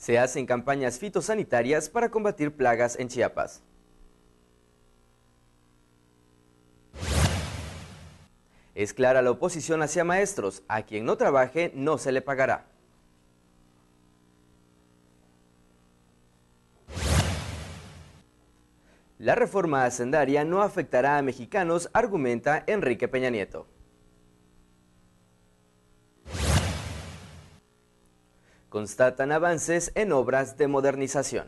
Se hacen campañas fitosanitarias para combatir plagas en Chiapas. Es clara la oposición hacia maestros. A quien no trabaje no se le pagará. La reforma hacendaria no afectará a mexicanos, argumenta Enrique Peña Nieto. Constatan avances en obras de modernización.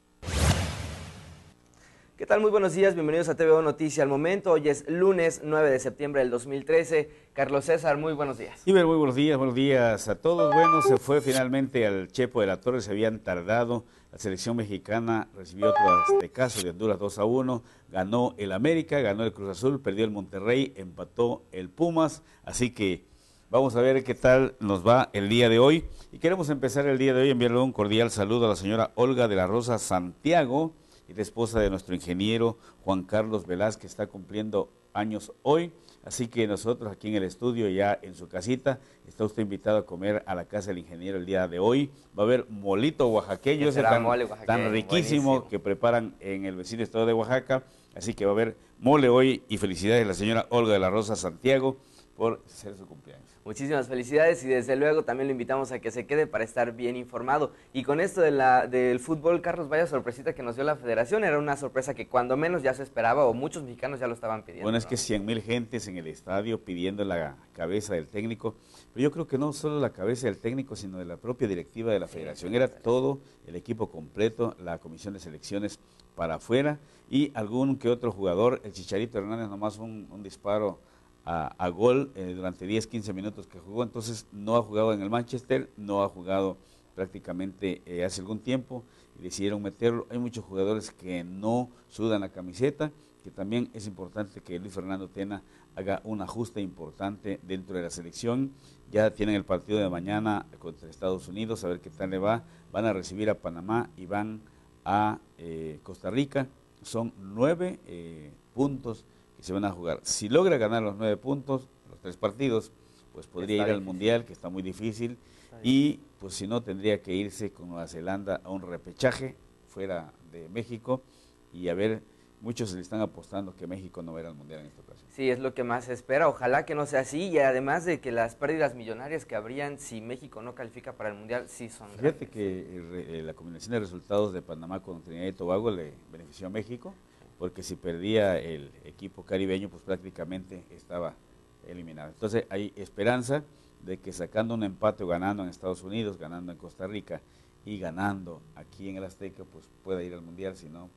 ¿Qué tal? Muy buenos días, bienvenidos a TVO Noticia al Momento. Hoy es lunes 9 de septiembre del 2013. Carlos César, muy buenos días. Iber, muy buenos días a todos. Bueno, se fue finalmente al Chepo de la Torre, se habían tardado. La selección mexicana recibió otro aztecaso de Honduras 2-1, ganó el América, ganó el Cruz Azul, perdió el Monterrey, empató el Pumas, así que vamos a ver qué tal nos va el día de hoy. Y queremos empezar el día de hoy enviarle un cordial saludo a la señora Olga de la Rosa Santiago, y la esposa de nuestro ingeniero Juan Carlos Velázquez, está cumpliendo años hoy. Así que nosotros aquí en el estudio, ya en su casita, está usted invitado a comer a la casa del ingeniero el día de hoy. Va a haber molito oaxaqueño, ese tan riquísimo, buenísimo, que preparan en el vecino estado de Oaxaca. Así que va a haber mole hoy, y felicidades a la señora Olga de la Rosa Santiago por ser su cumpleaños. Muchísimas felicidades, y desde luego también lo invitamos a que se quede para estar bien informado. Y con esto del fútbol, Carlos, vaya sorpresita que nos dio la federación. Era una sorpresa que cuando menos ya se esperaba, o muchos mexicanos ya lo estaban pidiendo. Bueno, es que 100,000 gentes en el estadio pidiendo la cabeza del técnico, pero yo creo que no solo la cabeza del técnico, sino de la propia directiva de la federación. Era todo el equipo completo, la comisión de selecciones para afuera, y algún que otro jugador. El Chicharito Hernández nomás un disparo a gol durante 10-15 minutos que jugó, entonces no ha jugado en el Manchester, no ha jugado prácticamente hace algún tiempo, y decidieron meterlo. Hay muchos jugadores que no sudan la camiseta, que también es importante que Luis Fernando Tena haga un ajuste importante dentro de la selección. Ya tienen el partido de mañana contra Estados Unidos, a ver qué tal le va. Van a recibir a Panamá y van a Costa Rica. Son 9 puntos que se van a jugar. Si logra ganar los 9 puntos, los 3 partidos, pues podría ir al Mundial, que está muy difícil, y pues si no, tendría que irse con Nueva Zelanda a un repechaje fuera de México, y a ver, muchos se le están apostando que México no va a ir al Mundial en esta ocasión. Sí, es lo que más se espera, ojalá que no sea así, y además de que las pérdidas millonarias que habrían si México no califica para el Mundial, sí son grandes. Fíjate que la combinación de resultados de Panamá con Trinidad y Tobago le benefició a México, porque si perdía el equipo caribeño, pues prácticamente estaba eliminado. Entonces hay esperanza de que sacando un empate o ganando en Estados Unidos, ganando en Costa Rica y ganando aquí en el Azteca, pues pueda ir al Mundial. Si no,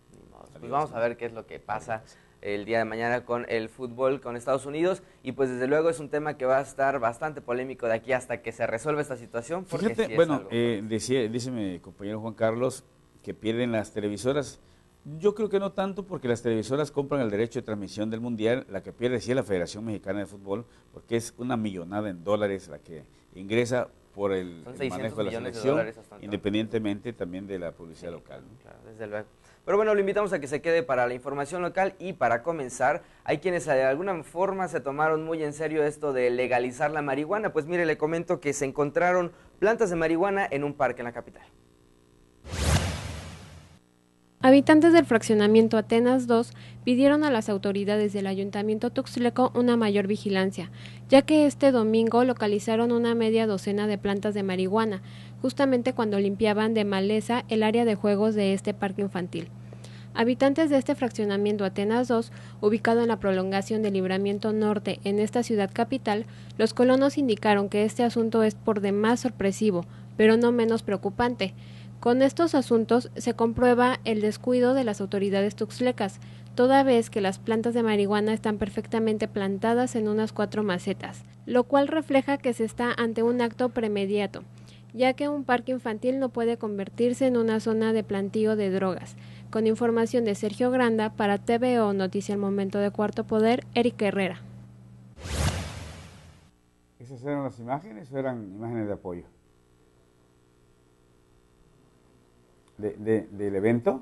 pues vamos a ver qué es lo que pasa el día de mañana con el fútbol con Estados Unidos, y pues desde luego es un tema que va a estar bastante polémico de aquí hasta que se resuelva esta situación. Fíjate, sí, bueno, dice mi compañero Juan Carlos que pierden las televisoras. Yo creo que no tanto, porque las televisoras compran el derecho de transmisión del Mundial. La que pierde sí es la Federación Mexicana de Fútbol, porque es una millonada en dólares la que ingresa por el manejo de la selección, independientemente también de la publicidad local, ¿no? Claro, desde luego. Pero bueno, lo invitamos a que se quede para la información local. Y para comenzar, hay quienes de alguna forma se tomaron muy en serio esto de legalizar la marihuana. Pues mire, le comento que se encontraron plantas de marihuana en un parque en la capital. Habitantes del fraccionamiento Atenas 2 pidieron a las autoridades del Ayuntamiento Tuxtleco una mayor vigilancia, ya que este domingo localizaron una media docena de plantas de marihuana, justamente cuando limpiaban de maleza el área de juegos de este parque infantil. Habitantes de este fraccionamiento Atenas 2, ubicado en la prolongación del Libramiento Norte en esta ciudad capital, los colonos indicaron que este asunto es por demás sorpresivo, pero no menos preocupante. Con estos asuntos se comprueba el descuido de las autoridades tuxtlecas, toda vez que las plantas de marihuana están perfectamente plantadas en unas 4 macetas, lo cual refleja que se está ante un acto premeditado, ya que un parque infantil no puede convertirse en una zona de plantío de drogas. Con información de Sergio Granda, para TVO Noticia al Momento de Cuarto Poder, Eric Herrera. ¿Esas eran las imágenes o eran imágenes de apoyo? ¿Del evento?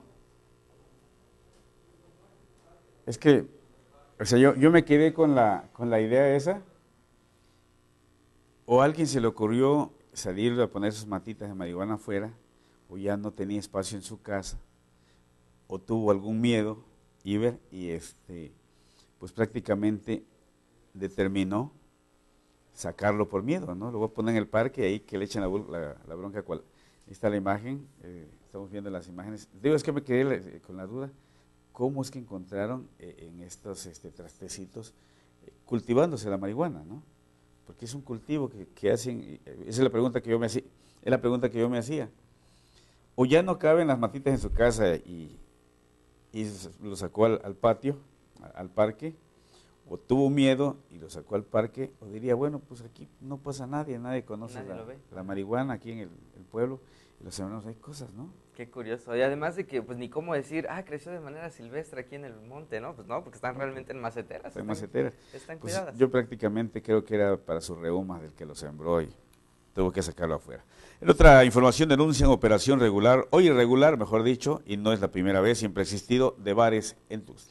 Es que, o sea, yo me quedé con la idea esa, o a alguien se le ocurrió salir a poner sus matitas de marihuana afuera, o ya no tenía espacio en su casa, o tuvo algún miedo, Iber, y pues prácticamente determinó sacarlo por miedo, ¿no? Lo voy a poner en el parque, ahí que le echen la bronca. Ahí está la imagen, estamos viendo las imágenes. Digo, es que me quedé con la duda, ¿cómo es que encontraron en estos trastecitos cultivándose la marihuana, ¿no? Porque es un cultivo que hacen, esa es la pregunta que yo me hacía, o ya no caben las matitas en su casa y lo sacó al patio, al parque, o tuvo miedo y lo sacó al parque, o diría, bueno, pues aquí no pasa nadie conoce la marihuana aquí en el pueblo, y los sembranos, hay cosas, ¿no? Qué curioso, y además de que, pues ni cómo decir, creció de manera silvestre aquí en el monte, ¿no? Pues no, porque están realmente en maceteras. Están pues cuidadas. Yo prácticamente creo que era para su reuma del que lo sembró y tuvo que sacarlo afuera. En otra información, denuncian operación regular, o irregular, mejor dicho, y no es la primera vez, siempre ha existido, de bares en Tuxtla.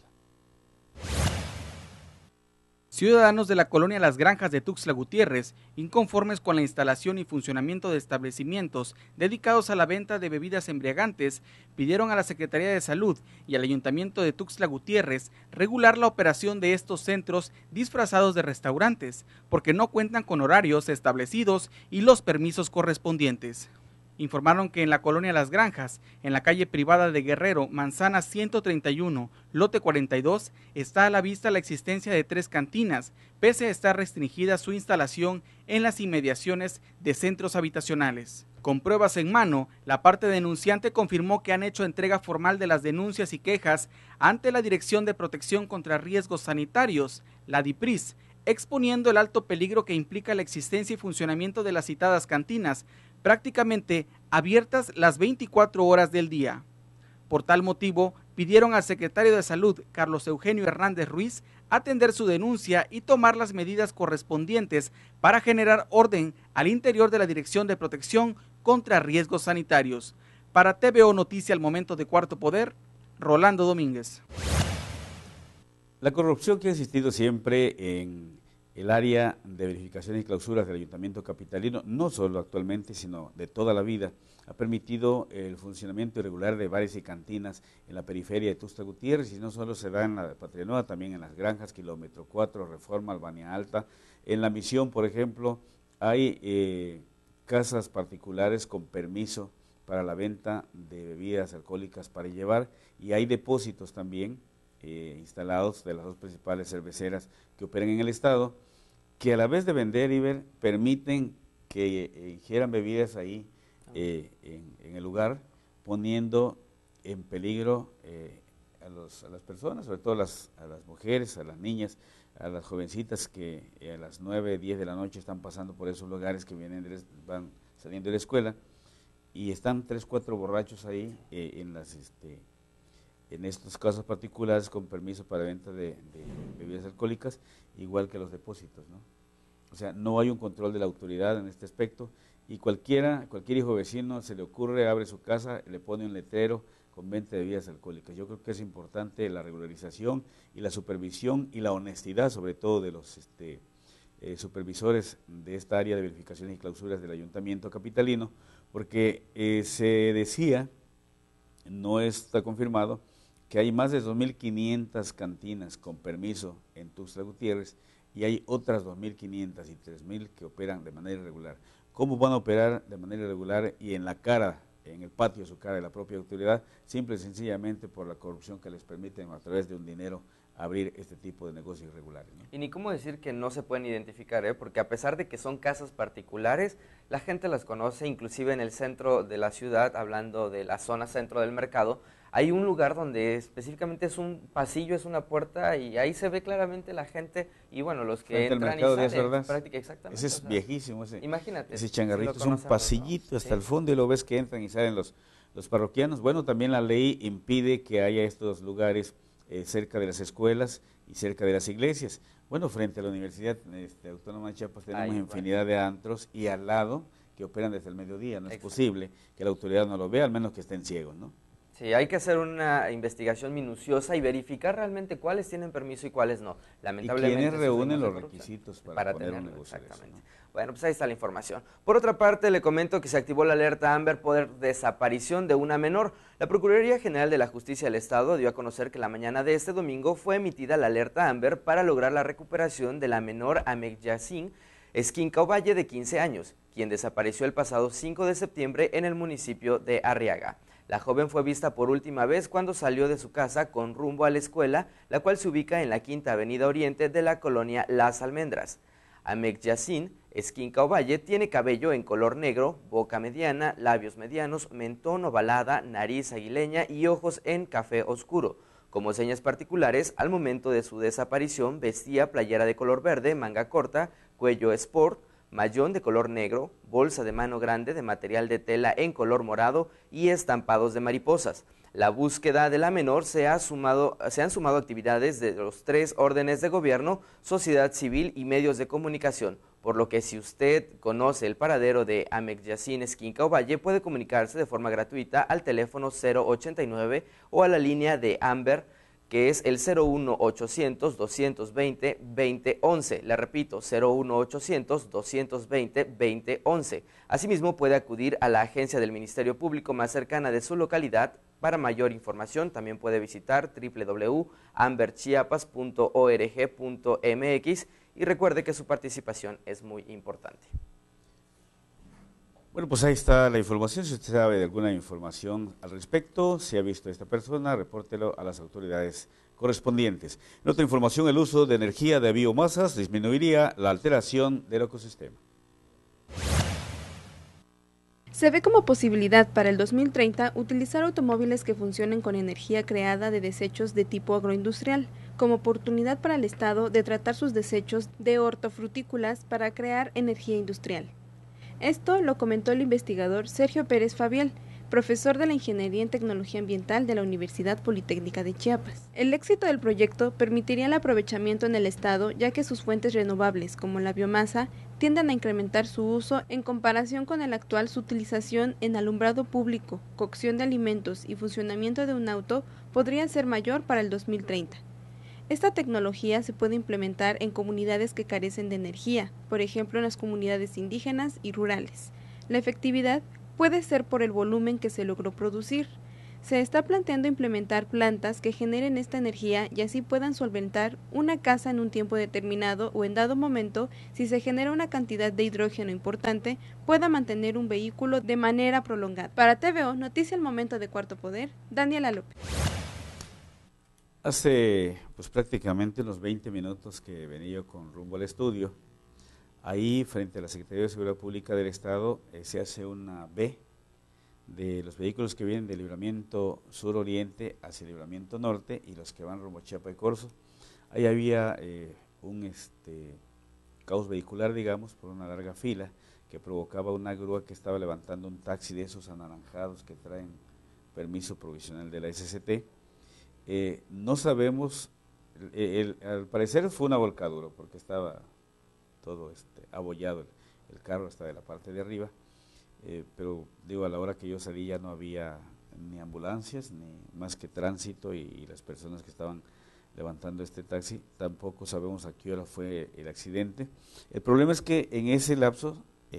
Ciudadanos de la colonia Las Granjas de Tuxtla Gutiérrez, inconformes con la instalación y funcionamiento de establecimientos dedicados a la venta de bebidas embriagantes, pidieron a la Secretaría de Salud y al Ayuntamiento de Tuxtla Gutiérrez regular la operación de estos centros disfrazados de restaurantes, porque no cuentan con horarios establecidos y los permisos correspondientes. Informaron que en la colonia Las Granjas, en la calle privada de Guerrero, manzana 131, lote 42, está a la vista la existencia de 3 cantinas, pese a estar restringida su instalación en las inmediaciones de centros habitacionales. Con pruebas en mano, la parte denunciante confirmó que han hecho entrega formal de las denuncias y quejas ante la Dirección de Protección contra Riesgos Sanitarios, la DIPRIS, exponiendo el alto peligro que implica la existencia y funcionamiento de las citadas cantinas, prácticamente abiertas las 24 horas del día. Por tal motivo, pidieron al secretario de Salud, Carlos Eugenio Hernández Ruiz, atender su denuncia y tomar las medidas correspondientes para generar orden al interior de la Dirección de Protección contra Riesgos Sanitarios. Para TVO Noticia al Momento de Cuarto Poder, Rolando Domínguez. La corrupción que ha existido siempre en el área de verificación y clausuras del Ayuntamiento capitalino, no solo actualmente, sino de toda la vida, ha permitido el funcionamiento irregular de bares y cantinas en la periferia de Tuxtla Gutiérrez, y no solo se da en la Patria Nueva, también en Las Granjas, Kilómetro 4, Reforma, Albania Alta. En La Misión, por ejemplo, hay casas particulares con permiso para la venta de bebidas alcohólicas para llevar, y hay depósitos también instalados de las 2 principales cerveceras que operan en el estado, que a la vez de vender, Iber, permiten que ingieran bebidas ahí en el lugar, poniendo en peligro a las personas, sobre todo a las mujeres, a las niñas, a las jovencitas que a las 9, 10 de la noche están pasando por esos lugares, que van saliendo de la escuela, y están 3, 4 borrachos ahí en estos casos particulares con permiso para venta de bebidas alcohólicas, igual que los depósitos, ¿no? O sea, no hay un control de la autoridad en este aspecto, y cualquier hijo vecino se le ocurre, abre su casa, le pone un letrero con venta de bebidas alcohólicas. Yo creo que es importante la regularización y la supervisión y la honestidad, sobre todo de los supervisores de esta área de verificaciones y clausuras del Ayuntamiento capitalino, porque se decía, no está confirmado, que hay más de 2.500 cantinas con permiso en Tuxtla Gutiérrez, y hay otras 2.500 y 3.000 que operan de manera irregular. ¿Cómo van a operar de manera irregular y en el patio de su cara de la propia autoridad? Simple y sencillamente por la corrupción que les permiten a través de un dinero abrir este tipo de negocios irregulares, ¿no? Y ni cómo decir que no se pueden identificar, porque a pesar de que son casas particulares, la gente las conoce, inclusive en el centro de la ciudad, hablando de la zona centro del mercado, hay un lugar donde específicamente es un pasillo, es una puerta, y ahí se ve claramente la gente, y bueno, los que entran y salen. Exactamente. Ese es viejísimo, imagínate. Ese changarrito es un pasillito hasta el fondo, y lo ves que entran y salen los parroquianos. Bueno, también la ley impide que haya estos lugares cerca de las escuelas y cerca de las iglesias. Bueno, frente a la Universidad Autónoma de Chiapas tenemos infinidad de antros, y al lado que operan desde el mediodía. No es posible que la autoridad no lo vea, al menos que estén ciegos, ¿no? Sí, hay que hacer una investigación minuciosa y verificar realmente cuáles tienen permiso y cuáles no. Lamentablemente, ¿Y quiénes reúnen los corrupción requisitos para poner un negocio de eso, exactamente. ¿no? Bueno, pues ahí está la información. Por otra parte, le comento que se activó la alerta Amber por desaparición de una menor. La Procuraduría General de la Justicia del Estado dio a conocer que la mañana de este domingo fue emitida la alerta Amber para lograr la recuperación de la menor Amek Yassin Esquinca Ovalle, de 15 años, quien desapareció el pasado 5 de septiembre en el municipio de Arriaga. La joven fue vista por última vez cuando salió de su casa con rumbo a la escuela, la cual se ubica en la Quinta Avenida Oriente de la colonia Las Almendras. Amek Yassin Esquinca Ovalle tiene cabello en color negro, boca mediana, labios medianos, mentón ovalada, nariz aguileña y ojos en café oscuro. Como señas particulares, al momento de su desaparición vestía playera de color verde, manga corta, cuello sport, mayón de color negro, bolsa de mano grande de material de tela en color morado y estampados de mariposas. La búsqueda de la menor se han sumado actividades de los 3 órdenes de gobierno, sociedad civil y medios de comunicación, por lo que si usted conoce el paradero de Amek Yassin Esquinca Ovalle, puede comunicarse de forma gratuita al teléfono 089 o a la línea de Amber, que es el 01800-220-2011. Le repito, 01800-220-2011. Asimismo, puede acudir a la agencia del Ministerio Público más cercana de su localidad. Para mayor información, también puede visitar www.amberchiapas.org.mx y recuerde que su participación es muy importante. Bueno, pues ahí está la información. Si usted sabe de alguna información al respecto, si ha visto a esta persona, repórtelo a las autoridades correspondientes. En otra información, el uso de energía de biomasas disminuiría la alteración del ecosistema. Se ve como posibilidad para el 2030 utilizar automóviles que funcionen con energía creada de desechos de tipo agroindustrial, como oportunidad para el Estado de tratar sus desechos de hortofrutícolas para crear energía industrial. Esto lo comentó el investigador Sergio Pérez Fabiel, profesor de la Ingeniería en Tecnología Ambiental de la Universidad Politécnica de Chiapas. El éxito del proyecto permitiría el aprovechamiento en el Estado, ya que sus fuentes renovables, como la biomasa, tienden a incrementar su uso en comparación con el actual. Su utilización en alumbrado público, cocción de alimentos y funcionamiento de un auto podría ser mayor para el 2030. Esta tecnología se puede implementar en comunidades que carecen de energía, por ejemplo en las comunidades indígenas y rurales. La efectividad puede ser por el volumen que se logró producir. Se está planteando implementar plantas que generen esta energía y así puedan solventar una casa en un tiempo determinado o en dado momento, si se genera una cantidad de hidrógeno importante, pueda mantener un vehículo de manera prolongada. Para TVO, Noticia al Momento de Cuarto Poder, Daniela López. Hace pues prácticamente unos 20 minutos que venía yo con rumbo al estudio. Ahí frente a la Secretaría de Seguridad Pública del Estado se hace una B de los vehículos que vienen del libramiento sur-oriente hacia el libramiento norte y los que van rumbo a Chiapa de Corzo. Ahí había un caos vehicular, digamos, por una larga fila que provocaba una grúa que estaba levantando un taxi de esos anaranjados que traen permiso provisional de la SCT. No sabemos, al parecer fue una volcadura porque estaba todo abollado el carro hasta de la parte de arriba, pero digo, a la hora que yo salí ya no había ni ambulancias, ni más que tránsito y las personas que estaban levantando este taxi. Tampoco sabemos a qué hora fue el accidente. El problema es que en ese lapso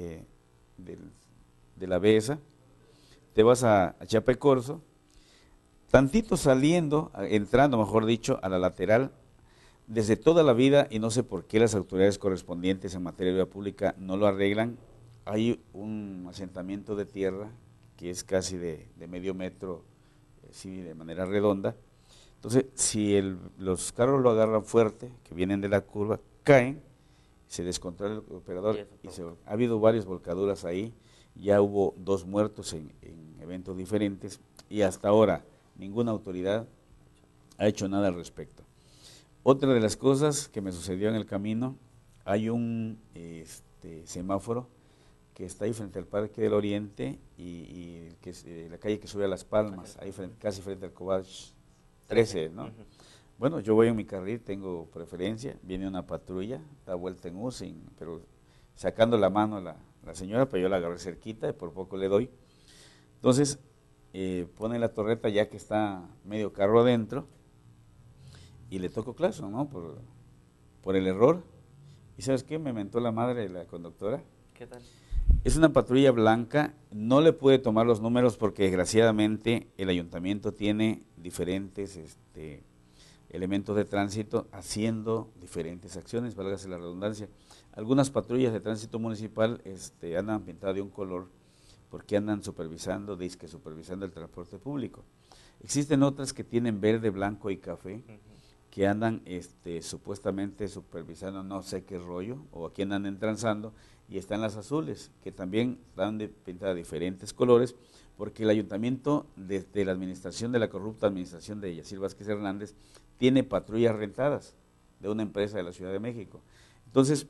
de la BESA te vas a Chiapa de Corzo, tantito saliendo, entrando mejor dicho, a la lateral, desde toda la vida, y no sé por qué las autoridades correspondientes en materia de vía pública no lo arreglan, hay un asentamiento de tierra que es casi de medio metro, sí, de manera redonda. Entonces, si los carros lo agarran fuerte, que vienen de la curva, caen, se descontrola el operador y ha habido varias volcaduras ahí, ya hubo 2 muertos en eventos diferentes y hasta ahora ninguna autoridad ha hecho nada al respecto. Otra de las cosas que me sucedió en el camino, hay un semáforo que está ahí frente al Parque del Oriente y que es la calle que sube a Las Palmas, ahí casi frente al Cobach 13, ¿no? Bueno, yo voy en mi carril, tengo preferencia, viene una patrulla, da vuelta en U, pero sacando la mano la señora, pero yo la agarré cerquita y por poco le doy. Entonces, pone la torreta ya que está medio carro adentro y le tocó claso, ¿no? Por el error. ¿Y sabes qué? Me mentó la madre de la conductora. ¿Qué tal? Es una patrulla blanca, no le pude tomar los números porque desgraciadamente el ayuntamiento tiene diferentes elementos de tránsito haciendo diferentes acciones, válgase la redundancia. Algunas patrullas de tránsito municipal andan pintadas de un color porque andan supervisando el transporte público. Existen otras que tienen verde, blanco y café, que andan supuestamente supervisando no sé qué rollo, o aquí andan transando, y están las azules, que también están pintadas de diferentes colores, porque el ayuntamiento, desde la administración de la corrupta administración de Yacir Vázquez Hernández, tiene patrullas rentadas de una empresa de la Ciudad de México. Entonces,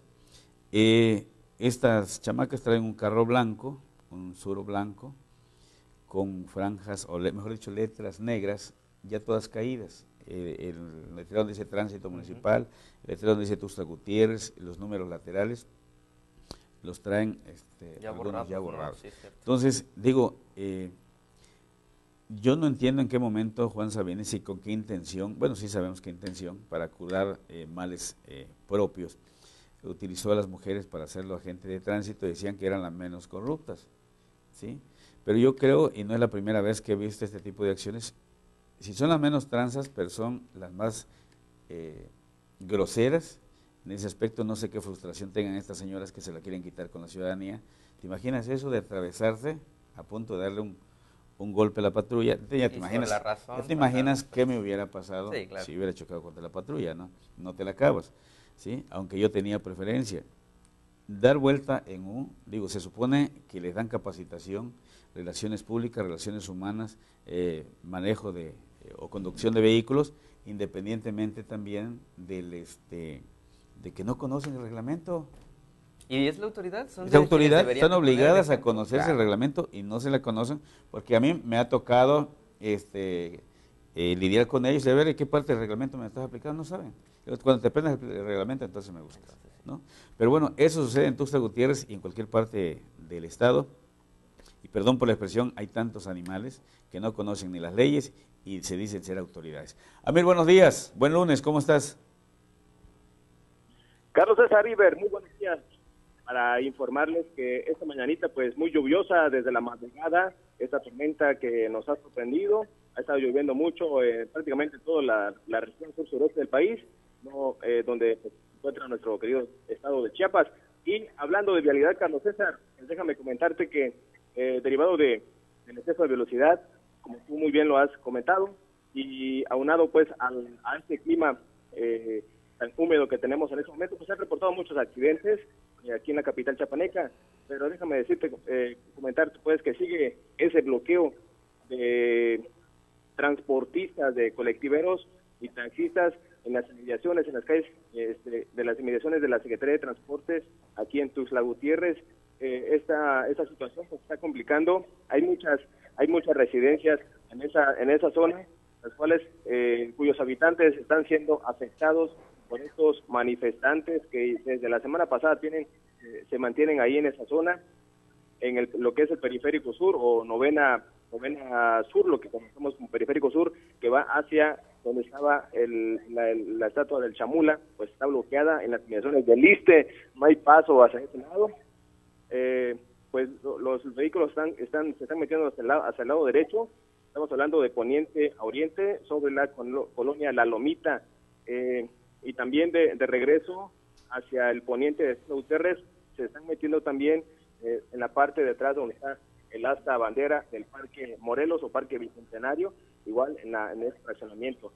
estas chamacas traen un carro blanco, un Suro blanco, con franjas, o mejor dicho, letras negras, ya todas caídas. El letrero donde dice tránsito municipal, el letrero donde dice Tuxtla Gutiérrez, los números laterales, los traen ya algunos ya borrados. No, sí, entonces, digo, yo no entiendo en qué momento Juan Sabines y con qué intención, bueno, sí sabemos qué intención, para curar males propios, utilizó a las mujeres para hacerlo agente de tránsito, decían que eran las menos corruptas, ¿sí? Pero yo creo, y no es la primera vez que he visto este tipo de acciones, si son las menos transas, pero son las más groseras. En ese aspecto no sé qué frustración tengan estas señoras que se la quieren quitar con la ciudadanía. ¿Te imaginas eso de atravesarse a punto de darle un golpe a la patrulla? Ya te imaginas qué me hubiera pasado si hubiera chocado contra la patrulla, ¿no? No te la acabas, ¿sí? Aunque yo tenía preferencia. Dar vuelta se supone que les dan capacitación, relaciones públicas, relaciones humanas, manejo o conducción de vehículos, independientemente también de que no conocen el reglamento. ¿Y es la autoridad? Están obligadas a conocerse el reglamento y no se la conocen, porque a mí me ha tocado lidiar con ellos y a ver qué parte del reglamento me estás aplicando, no saben. Cuando te aprendes el reglamento, entonces me gusta, ¿no? Pero bueno, eso sucede en Tuxtla Gutiérrez y en cualquier parte del estado. Y perdón por la expresión, hay tantos animales que no conocen ni las leyes y se dicen ser autoridades. Amir, buenos días, buen lunes, ¿cómo estás? Carlos César River, muy buenos días. Para informarles que esta mañanita, pues muy lluviosa desde la madrugada, esta tormenta que nos ha sorprendido, ha estado lloviendo mucho prácticamente toda la región sur-sureste del país, donde se encuentra nuestro querido estado de Chiapas. Y hablando de vialidad, Carlos César, pues déjame comentarte que derivado del exceso de velocidad, como tú muy bien lo has comentado, y aunado pues a este clima tan húmedo que tenemos en este momento, pues se han reportado muchos accidentes aquí en la capital chiapaneca, pero déjame decirte, comentarte pues que sigue ese bloqueo de transportistas, de colectiveros y taxistas en las inmediaciones, en las calles de las inmediaciones de la Secretaría de Transportes aquí en Tuxtla Gutiérrez. Esta situación se está complicando. Hay muchas residencias en esa zona, las cuales cuyos habitantes están siendo afectados por estos manifestantes que desde la semana pasada se mantienen ahí en esa zona, en lo que es el periférico sur o novena sur, lo que conocemos como periférico sur, que va hacia donde estaba la estatua del Chamula, pues está bloqueada en las inmediaciones del Iste, no hay paso hacia ese lado. Pues los vehículos se están metiendo hacia el lado derecho. Estamos hablando de poniente a oriente sobre la colonia La Lomita, y también de regreso hacia el poniente de Tuxtla Gutiérrez se están metiendo también en la parte de atrás donde está el asta bandera del Parque Morelos o Parque Bicentenario, igual en ese fraccionamiento.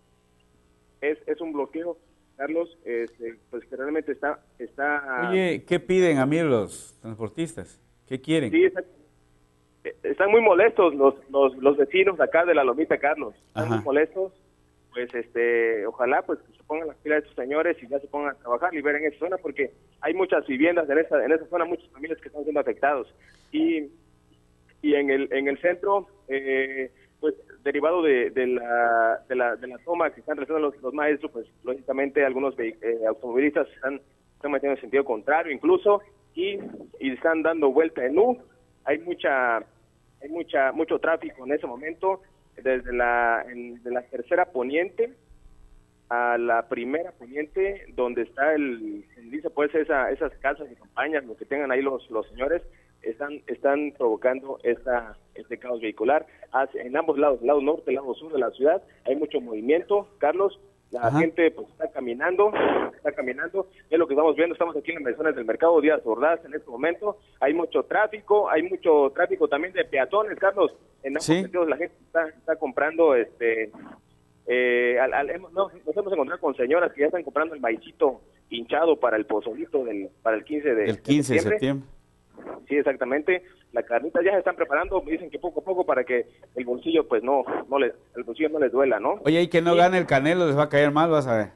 Es un bloqueo, Carlos, pues que realmente está... Oye, ¿qué piden a mí los transportistas? ¿Qué quieren? Sí, están muy molestos los vecinos de acá de La Lomita, Carlos. Están muy molestos. Pues ojalá pues que se pongan las pilas de estos señores y ya se pongan a trabajar, liberen esa zona, porque hay muchas viviendas en esa zona, muchas familias que están siendo afectados. Y en el centro, pues derivado de la toma que están realizando los maestros, pues lógicamente algunos automovilistas están metiendo en sentido contrario incluso, y están dando vuelta en U. Hay mucha hay mucho tráfico en ese momento, desde de la tercera poniente a la primera poniente, donde está dice pues esas casas de campaña, lo que tengan ahí los señores, están provocando este caos vehicular en ambos lados, lado norte, lado sur de la ciudad. Hay mucho movimiento, Carlos. La gente pues está caminando, es lo que estamos viendo. Estamos aquí en las zonas del mercado Díaz Ordaz en este momento. Hay mucho tráfico también de peatones, Carlos. En ambos sentidos la gente está comprando nos hemos encontrado con señoras que ya están comprando el maicito hinchado para el pozolito para el 15 de septiembre. Sí, exactamente. La carnita ya se están preparando, dicen que poco a poco para que el bolsillo pues el bolsillo no les duela, ¿no? Oye, y que no gane el Canelo les va a caer mal, vas a ver.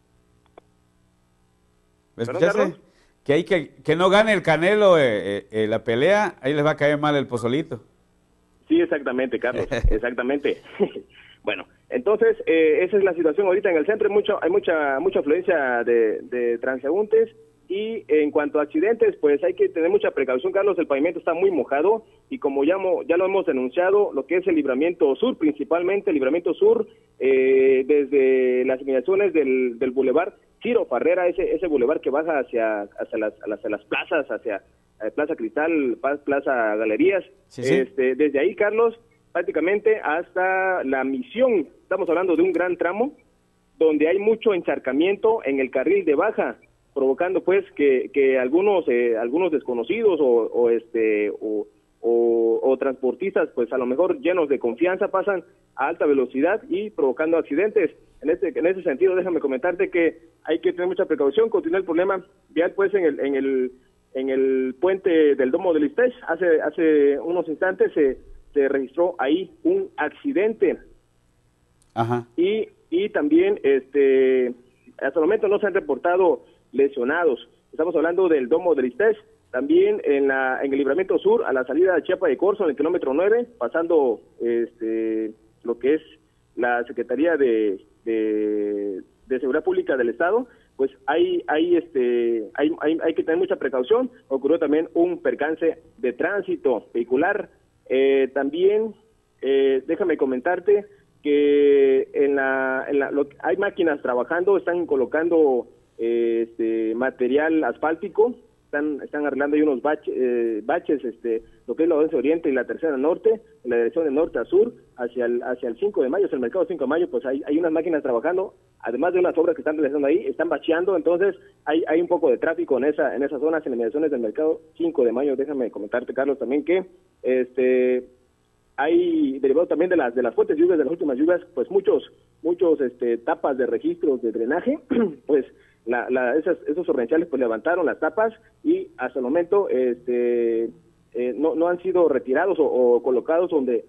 ¿Me escuchaste? Que no gane el Canelo la pelea, ahí les va a caer mal el pozolito. Sí, exactamente, Carlos, exactamente. Bueno, entonces esa es la situación ahorita en el centro. Hay mucha afluencia de transeúntes. Y en cuanto a accidentes, pues hay que tener mucha precaución, Carlos. El pavimento está muy mojado y como ya lo hemos denunciado, lo que es el Libramiento Sur, principalmente el Libramiento Sur, desde las inmediaciones del Boulevard Ciro Farrera, ese bulevar que baja hacia las plazas, hacia Plaza Cristal, Plaza Galerías, desde ahí, Carlos, prácticamente hasta la Misión. Estamos hablando de un gran tramo donde hay mucho encharcamiento en el carril de baja, provocando pues que algunos desconocidos o transportistas pues a lo mejor llenos de confianza pasan a alta velocidad y provocando accidentes. En ese sentido, déjame comentarte que hay que tener mucha precaución. Continúa el problema vial pues en el puente del Domo del Istech. Hace unos instantes se registró ahí un accidente. Ajá. Y también hasta el momento no se han reportado lesionados. Estamos hablando del Domo del Istech, también en el Libramiento Sur, a la salida de Chiapa de Corzo, en el kilómetro 9, pasando lo que es la Secretaría de Seguridad Pública del Estado, pues hay que tener mucha precaución. Ocurrió también un percance de tránsito vehicular. También, déjame comentarte que hay máquinas trabajando, están colocando material asfáltico, están arreglando ahí unos baches, lo que es la 11 Oriente y la tercera Norte, en la dirección de norte a sur, hacia el 5 de mayo, hacia el mercado 5 de mayo, pues hay unas máquinas trabajando, además de unas obras que están realizando ahí, están bacheando, entonces hay un poco de tráfico en esas zonas, en las inmediaciones del mercado 5 de mayo. Déjame comentarte, Carlos, también que hay, derivado también de las fuertes lluvias, de las últimas lluvias, pues muchos tapas de registros de drenaje, pues esos torrenciales pues levantaron las tapas y hasta el momento no han sido retirados o colocados donde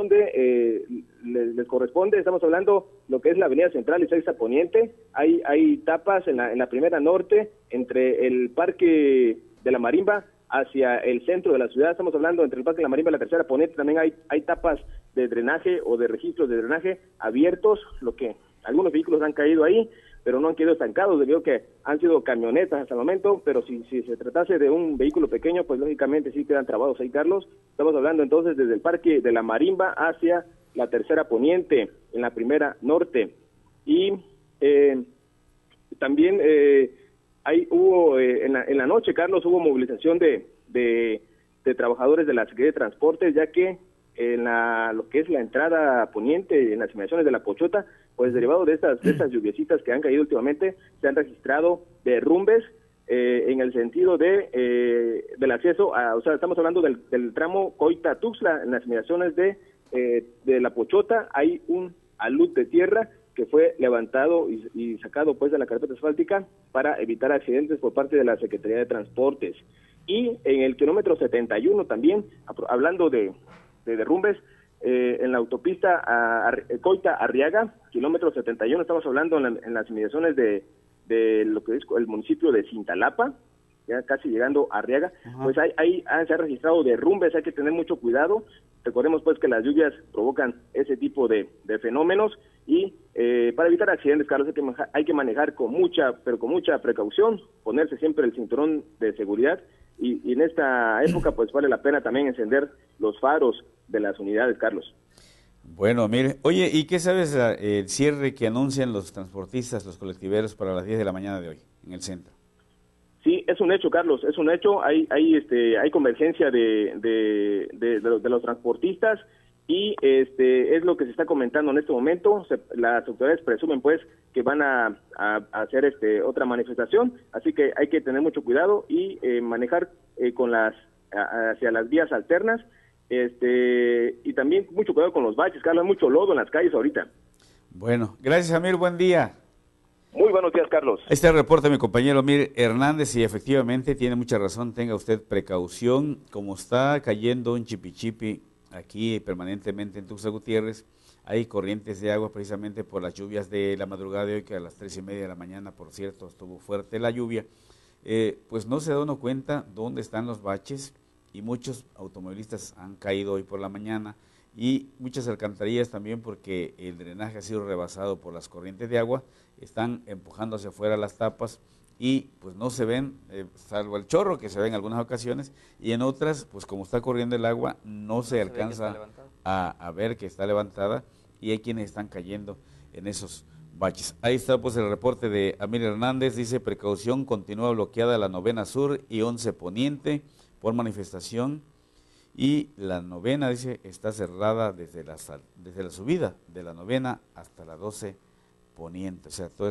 les corresponde. Estamos hablando lo que es la avenida central y sexta poniente. Hay tapas en la primera norte, entre el Parque de la Marimba hacia el centro de la ciudad. Estamos hablando entre el Parque de la Marimba y la tercera poniente. También hay tapas de drenaje o de registros de drenaje abiertos, lo que algunos vehículos han caído ahí, pero no han quedado estancados debido a que han sido camionetas hasta el momento, pero si se tratase de un vehículo pequeño, pues lógicamente sí quedan trabados ahí, Carlos. Estamos hablando entonces desde el Parque de la Marimba hacia la tercera poniente, en la primera norte. Y también hubo en la noche, Carlos, hubo movilización de trabajadores de la Secretaría de Transportes, ya que en lo que es la entrada poniente, en las inmediaciones de La Pochota, pues derivado de estas lluviecitas que han caído últimamente, se han registrado derrumbes en el sentido del acceso o sea, estamos hablando del tramo Coita-Tuxtla. En las inmediaciones de La Pochota hay un alud de tierra que fue levantado y sacado pues de la carpeta asfáltica para evitar accidentes por parte de la Secretaría de Transportes. Y en el kilómetro 71 también, hablando de derrumbes, en la autopista Coita-Arriaga, kilómetro 71, estamos hablando en las inmediaciones de lo que es el municipio de Cintalapa, ya casi llegando a Arriaga. Ajá. Pues se ha registrado derrumbes, hay que tener mucho cuidado. Recordemos pues que las lluvias provocan ese tipo de fenómenos y para evitar accidentes, Carlos, hay que manejar con mucha precaución, ponerse siempre el cinturón de seguridad y en esta época pues vale la pena también encender los faros de las unidades, Carlos. Bueno, mire, oye, ¿y qué sabes el cierre que anuncian los transportistas, los colectiveros para las 10 de la mañana de hoy en el centro? Sí, es un hecho, Carlos, es un hecho. Hay convergencia de los transportistas y es lo que se está comentando en este momento. Las autoridades presumen pues que van a hacer otra manifestación, así que hay que tener mucho cuidado y manejar hacia las vías alternas. Y también mucho cuidado con los baches, Carlos, hay mucho lodo en las calles ahorita. Bueno, gracias, Amir, buen día. Muy buenos días, Carlos. Ahí está el reporte de mi compañero Amir Hernández y efectivamente tiene mucha razón, tenga usted precaución, como está cayendo un chipichipi aquí permanentemente en Tuxtla Gutiérrez, hay corrientes de agua precisamente por las lluvias de la madrugada de hoy, que a las 3:30 de la mañana, por cierto, estuvo fuerte la lluvia, pues no se da uno cuenta dónde están los baches y muchos automovilistas han caído hoy por la mañana y muchas alcantarillas también porque el drenaje ha sido rebasado por las corrientes de agua, están empujando hacia afuera las tapas y pues no se ven, salvo el chorro que se ve en algunas ocasiones y en otras, pues como está corriendo el agua, no se alcanza a ver que está levantada y hay quienes están cayendo en esos baches. Ahí está pues el reporte de Amir Hernández, dice precaución, continúa bloqueada la 9ª Sur y 11 Poniente por manifestación y la 9ª, dice, está cerrada desde la subida de la 9ª hasta la 12 Poniente, o sea, toda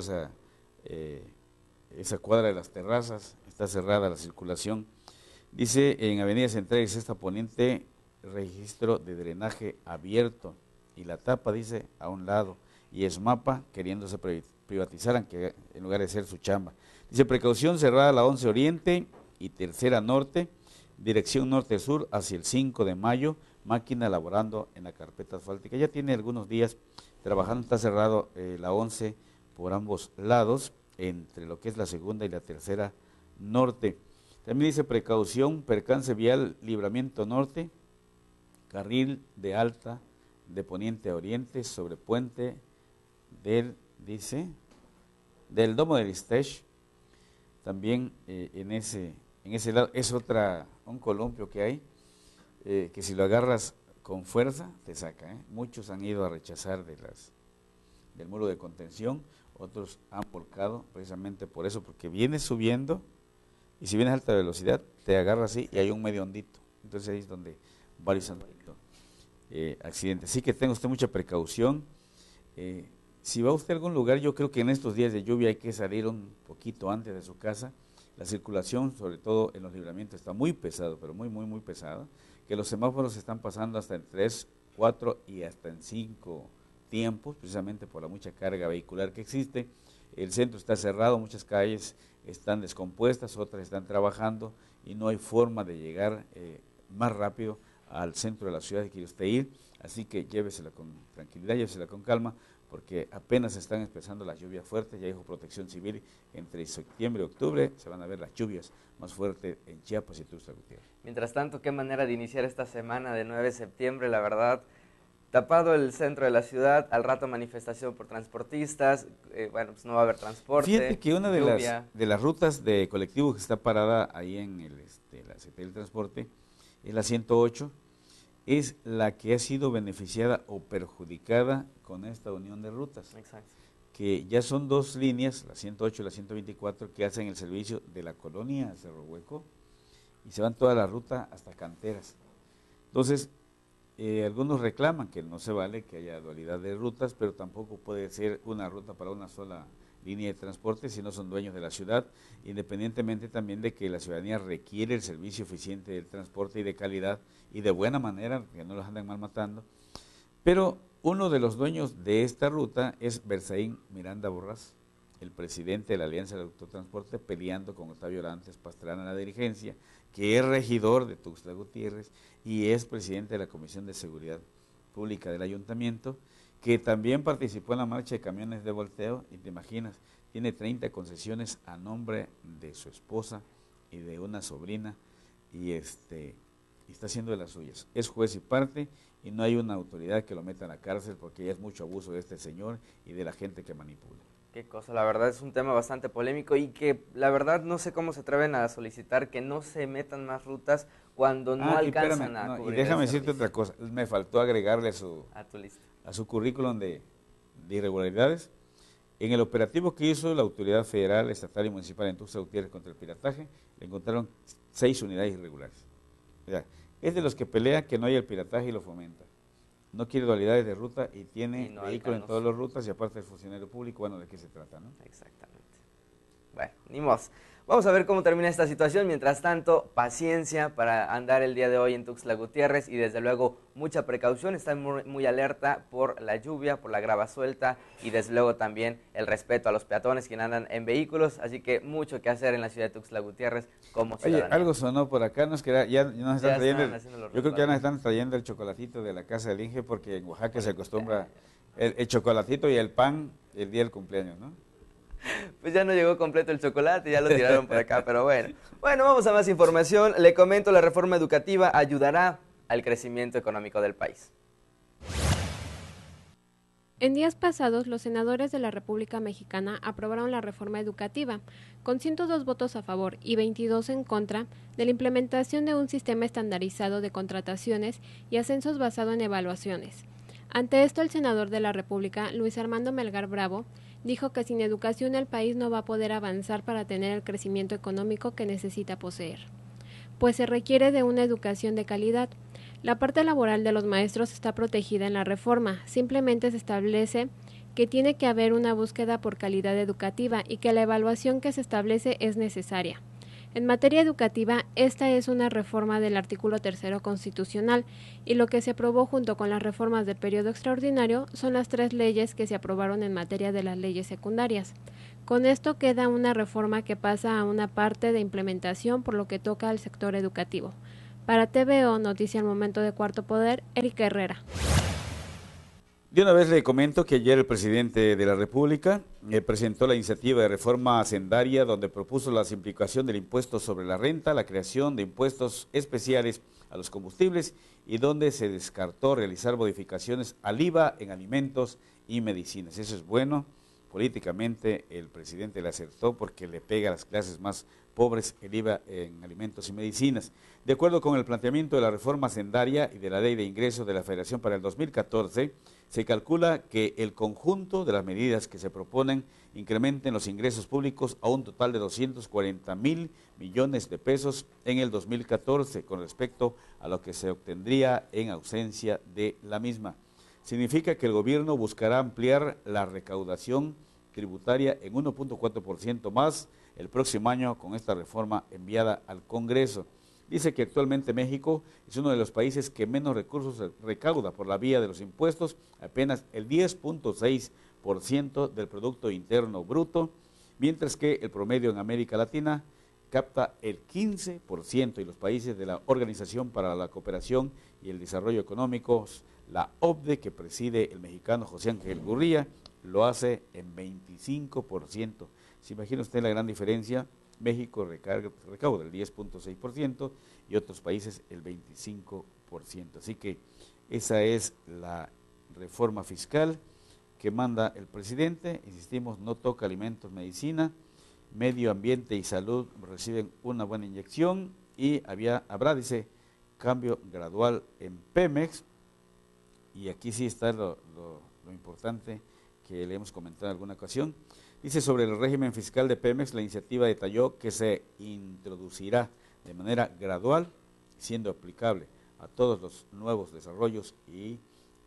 esa cuadra de las terrazas está cerrada la circulación. Dice en Avenida Central y Sexta Poniente, registro de drenaje abierto y la tapa, dice, a un lado, y ESMAPA queriéndose privatizar aunque en lugar de ser su chamba. Dice precaución, cerrada la 11 Oriente y Tercera Norte, dirección norte-sur hacia el 5 de mayo, máquina laborando en la carpeta asfáltica. Ya tiene algunos días trabajando, está cerrado la 11 por ambos lados, entre lo que es la segunda y la tercera norte. También dice precaución, percance vial, libramiento norte, carril de alta de poniente a oriente sobre puente del Domo del Istech. También en ese lado es un columpio que hay, que si lo agarras con fuerza te saca. Muchos han ido a rechazar del muro de contención, otros han volcado precisamente por eso, porque vienes subiendo y si vienes a alta velocidad te agarra así y hay un medio hondito. Entonces ahí es donde varios han tenido accidentes. Así que tenga usted mucha precaución. Si va usted a algún lugar, yo creo que en estos días de lluvia hay que salir un poquito antes de su casa. La circulación, sobre todo en los libramientos, está muy pesado, pero muy, muy, muy pesado, que los semáforos están pasando hasta en 3, 4 y hasta en 5 tiempos, precisamente por la mucha carga vehicular que existe. El centro está cerrado, muchas calles están descompuestas, otras están trabajando y no hay forma de llegar más rápido al centro de la ciudad que quiere usted ir, así que llévesela con tranquilidad, llévesela con calma, porque apenas están empezando las lluvias fuertes. Ya dijo Protección Civil, entre septiembre y octubre se van a ver las lluvias más fuertes en Chiapas y Tuxtla Gutiérrez. Mientras tanto, qué manera de iniciar esta semana de 9 de septiembre, la verdad, tapado el centro de la ciudad, al rato manifestación por transportistas, bueno, pues no va a haber transporte. Fíjate que una de las rutas de colectivo que está parada ahí en la Secretaría del Transporte es la 108, es la que ha sido beneficiada o perjudicada con esta unión de rutas. Exacto. Que ya son 2 líneas, la 108 y la 124, que hacen el servicio de la colonia Cerro Hueco y se van toda la ruta hasta Canteras. Entonces, algunos reclaman que no se vale que haya dualidad de rutas, pero tampoco puede ser una ruta para una sola línea de transporte si no son dueños de la ciudad, independientemente también de que la ciudadanía requiere el servicio eficiente del transporte y de calidad y de buena manera, que no los anden mal matando. Pero uno de los dueños de esta ruta es Berzaín Miranda Borrás, el presidente de la Alianza del Autotransporte, peleando con Octavio Orantes Pastrana en la dirigencia, que es regidor de Tuxtla Gutiérrez y es presidente de la Comisión de Seguridad Pública del Ayuntamiento, que también participó en la marcha de camiones de volteo, y te imaginas, tiene 30 concesiones a nombre de su esposa y de una sobrina, y está haciendo de las suyas. Es juez y parte, y no hay una autoridad que lo meta en la cárcel, porque ya es mucho abuso de este señor y de la gente que manipula. Qué cosa, la verdad es un tema bastante polémico y que la verdad no sé cómo se atreven a solicitar que no se metan más rutas cuando no alcanzan a cubrir y déjame el decirte servicio. otra cosa, me faltó agregarle A tu lista. a su currículum de irregularidades. En el operativo que hizo la Autoridad Federal, Estatal y Municipal en Tuxtla Gutiérrez contra el pirataje, le encontraron 6 unidades irregulares. O sea, es de los que pelea que no haya el pirataje y lo fomenta. No quiere dualidades de ruta y tiene vehículos en todas las rutas y aparte es funcionario público. Bueno, ¿de qué se trata, no? Exactamente. Bueno, ni modo. Vamos a ver cómo termina esta situación. Mientras tanto, paciencia para andar el día de hoy en Tuxtla Gutiérrez y desde luego mucha precaución. Están muy alerta por la lluvia, por la grava suelta y desde luego también el respeto a los peatones que andan en vehículos. Así que mucho que hacer en la ciudad de Tuxtla Gutiérrez como ciudadanía. Oye, algo sonó por acá, nos queda, ya nos están trayendo, yo creo que ya nos están resguardos. trayendo el chocolatito de la casa del Inge porque en Oaxaca se acostumbra el chocolatito y el pan el día del cumpleaños, ¿no? Pues ya no llegó completo el chocolate, ya lo tiraron por acá, pero bueno. Bueno, vamos a más información. Le comento, la reforma educativa ayudará al crecimiento económico del país. En días pasados, los senadores de la República Mexicana aprobaron la reforma educativa, con 102 votos a favor y 22 en contra, de la implementación de un sistema estandarizado de contrataciones y ascensos basado en evaluaciones. Ante esto, el senador de la República, Luis Armando Melgar Bravo, dijo que sin educación el país no va a poder avanzar para tener el crecimiento económico que necesita poseer, pues se requiere de una educación de calidad. La parte laboral de los maestros está protegida en la reforma, simplemente se establece que tiene que haber una búsqueda por calidad educativa y que la evaluación que se establece es necesaria. En materia educativa, esta es una reforma del artículo 3 constitucional y lo que se aprobó junto con las reformas del periodo extraordinario son las 3 leyes que se aprobaron en materia de las leyes secundarias. Con esto queda una reforma que pasa a una parte de implementación por lo que toca al sector educativo. Para TVO, Noticia al Momento de Cuarto Poder, Erika Herrera. De una vez le comento que ayer el presidente de la República presentó la iniciativa de reforma hacendaria donde propuso la simplificación del impuesto sobre la renta, la creación de impuestos especiales a los combustibles y donde se descartó realizar modificaciones al IVA en alimentos y medicinas. Eso es bueno. Políticamente el presidente le acertó porque le pega a las clases más pobres el IVA en alimentos y medicinas. De acuerdo con el planteamiento de la reforma hacendaria y de la ley de ingresos de la Federación para el 2014, se calcula que el conjunto de las medidas que se proponen incrementen los ingresos públicos a un total de 240,000 millones de pesos en el 2014 con respecto a lo que se obtendría en ausencia de la misma. Significa que el gobierno buscará ampliar la recaudación tributaria en 1.4% más el próximo año con esta reforma enviada al Congreso. Dice que actualmente México es uno de los países que menos recursos recauda por la vía de los impuestos, apenas el 10.6% del Producto Interno Bruto, mientras que el promedio en América Latina capta el 15% y los países de la Organización para la Cooperación y el Desarrollo Económico, la OCDE, que preside el mexicano José Ángel Gurría, lo hace en 25%. ¿Se imagina usted la gran diferencia? México recauda el 10.6% y otros países el 25%. Así que esa es la reforma fiscal que manda el presidente. Insistimos, no toca alimentos, medicina, medio ambiente y salud reciben una buena inyección y habrá, dice, cambio gradual en Pemex. Y aquí sí está lo importante que le hemos comentado en alguna ocasión. Dice sobre el régimen fiscal de Pemex, la iniciativa detalló que se introducirá de manera gradual, siendo aplicable a todos los nuevos desarrollos y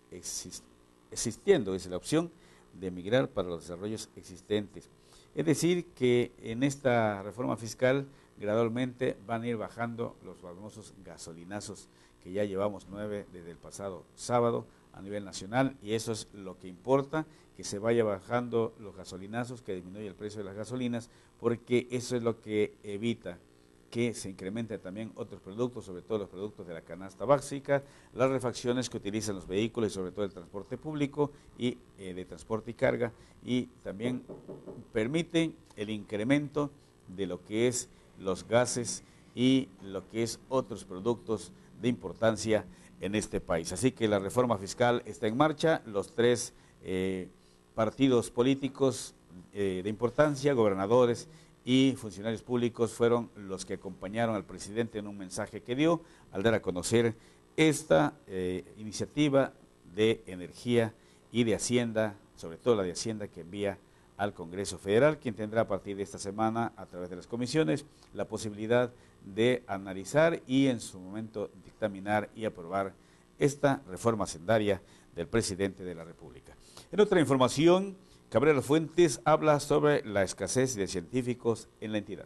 existiendo, dice, la opción de migrar para los desarrollos existentes. Es decir, que en esta reforma fiscal gradualmente van a ir bajando los famosos gasolinazos que ya llevamos 9 desde el pasado sábado a nivel nacional, y eso es lo que importa, que se vaya bajando los gasolinazos, que disminuya el precio de las gasolinas, porque eso es lo que evita que se incremente también otros productos, sobre todo los productos de la canasta básica, las refacciones que utilizan los vehículos y sobre todo el transporte público y de transporte y carga, y también permite el incremento de lo que es los gases y lo que es otros productos de importancia en este país. Así que la reforma fiscal está en marcha, los 3 partidos políticos de importancia, gobernadores y funcionarios públicos fueron los que acompañaron al presidente en un mensaje que dio al dar a conocer esta iniciativa de energía y de Hacienda, sobre todo la de Hacienda, que envía al Congreso Federal, quien tendrá a partir de esta semana, a través de las comisiones, la posibilidad de analizar y en su momento dictaminar y aprobar esta reforma hacendaria del presidente de la República. En otra información, Cabrera Fuentes habla sobre la escasez de científicos en la entidad.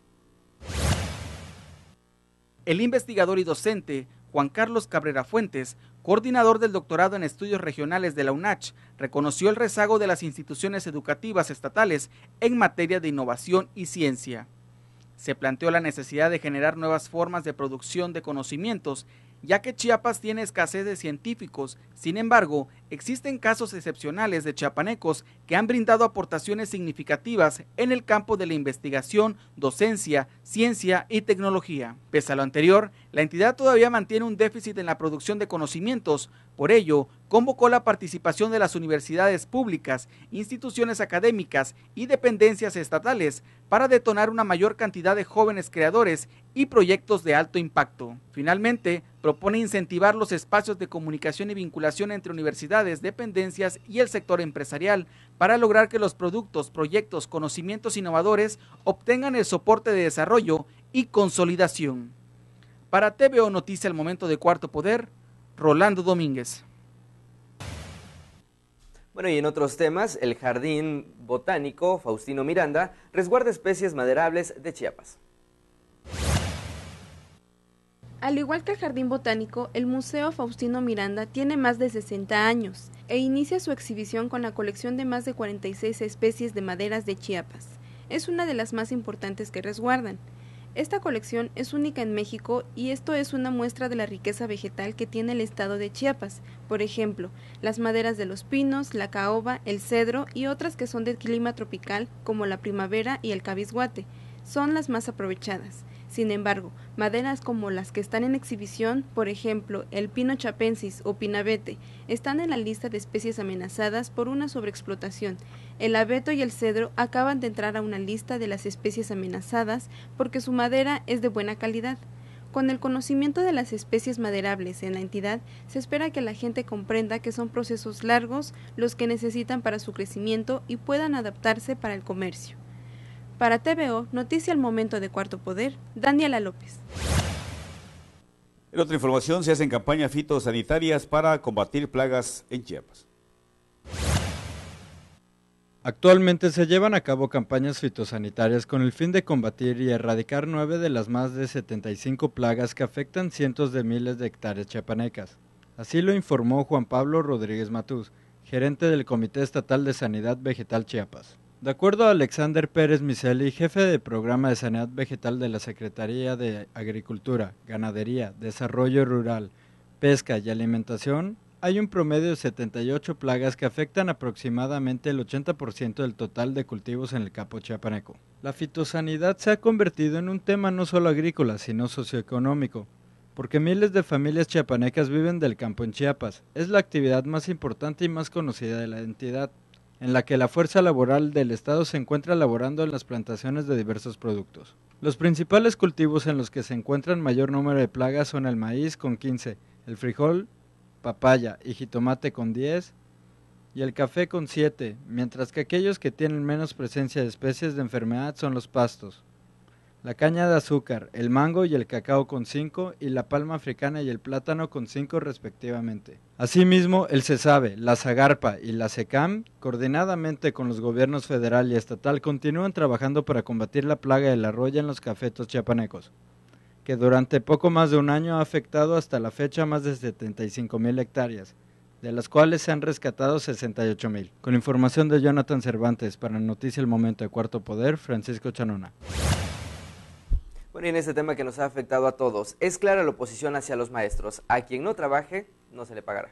El investigador y docente Juan Carlos Cabrera Fuentes, coordinador del doctorado en estudios regionales de la UNACH, reconoció el rezago de las instituciones educativas estatales en materia de innovación y ciencia. Se planteó la necesidad de generar nuevas formas de producción de conocimientos, ya que Chiapas tiene escasez de científicos. Sin embargo, existen casos excepcionales de chiapanecos que han brindado aportaciones significativas en el campo de la investigación, docencia, ciencia y tecnología. Pese a lo anterior, la entidad todavía mantiene un déficit en la producción de conocimientos. Por ello, convocó la participación de las universidades públicas, instituciones académicas y dependencias estatales para detonar una mayor cantidad de jóvenes creadores y proyectos de alto impacto. Finalmente, propone incentivar los espacios de comunicación y vinculación entre universidades, dependencias y el sector empresarial para lograr que los productos, proyectos, conocimientos innovadores obtengan el soporte de desarrollo y consolidación. Para TVO Noticia El Momento de Cuarto Poder, Rolando Domínguez. Bueno, y en otros temas, el Jardín Botánico Faustino Miranda resguarda especies maderables de Chiapas. Al igual que el Jardín Botánico, el Museo Faustino Miranda tiene más de 60 años e inicia su exhibición con la colección de más de 46 especies de maderas de Chiapas. Es una de las más importantes que resguardan. Esta colección es única en México y esto es una muestra de la riqueza vegetal que tiene el estado de Chiapas. Por ejemplo, las maderas de los pinos, la caoba, el cedro y otras que son de clima tropical como la primavera y el cabizguate son las más aprovechadas. Sin embargo, maderas como las que están en exhibición, por ejemplo, el pino chapensis o pinabete, están en la lista de especies amenazadas por una sobreexplotación. El abeto y el cedro acaban de entrar a una lista de las especies amenazadas porque su madera es de buena calidad. Con el conocimiento de las especies maderables en la entidad, se espera que la gente comprenda que son procesos largos los que necesitan para su crecimiento y puedan adaptarse para el comercio. Para TVO, Noticia al Momento de Cuarto Poder, Daniela López. En otra información, se hacen campañas fitosanitarias para combatir plagas en Chiapas. Actualmente se llevan a cabo campañas fitosanitarias con el fin de combatir y erradicar 9 de las más de 75 plagas que afectan cientos de miles de hectáreas chiapanecas. Así lo informó Juan Pablo Rodríguez Matús, gerente del Comité Estatal de Sanidad Vegetal Chiapas. De acuerdo a Alexander Pérez Miceli, jefe de Programa de Sanidad Vegetal de la Secretaría de Agricultura, Ganadería, Desarrollo Rural, Pesca y Alimentación, hay un promedio de 78 plagas que afectan aproximadamente el 80% del total de cultivos en el campo chiapaneco. La fitosanidad se ha convertido en un tema no solo agrícola, sino socioeconómico, porque miles de familias chiapanecas viven del campo en Chiapas. Es la actividad más importante y más conocida de la entidad, en la que la fuerza laboral del Estado se encuentra laborando en las plantaciones de diversos productos. Los principales cultivos en los que se encuentran mayor número de plagas son el maíz con 15, el frijol, papaya y jitomate con 10 y el café con 7, mientras que aquellos que tienen menos presencia de especies de enfermedad son los pastos, la caña de azúcar, el mango y el cacao con 5 y la palma africana y el plátano con 5 respectivamente. Asimismo, el CESABE, la SAGARPA y la SECAM, coordinadamente con los gobiernos federal y estatal, continúan trabajando para combatir la plaga de la roya en los cafetos chiapanecos, que durante poco más de un año ha afectado hasta la fecha más de 75,000 hectáreas, de las cuales se han rescatado 68,000. Con información de Jonathan Cervantes, para Noticia El Momento de Cuarto Poder, Francisco Chanona. Bueno, y en este tema que nos ha afectado a todos, es clara la oposición hacia los maestros. A quien no trabaje, no se le pagará.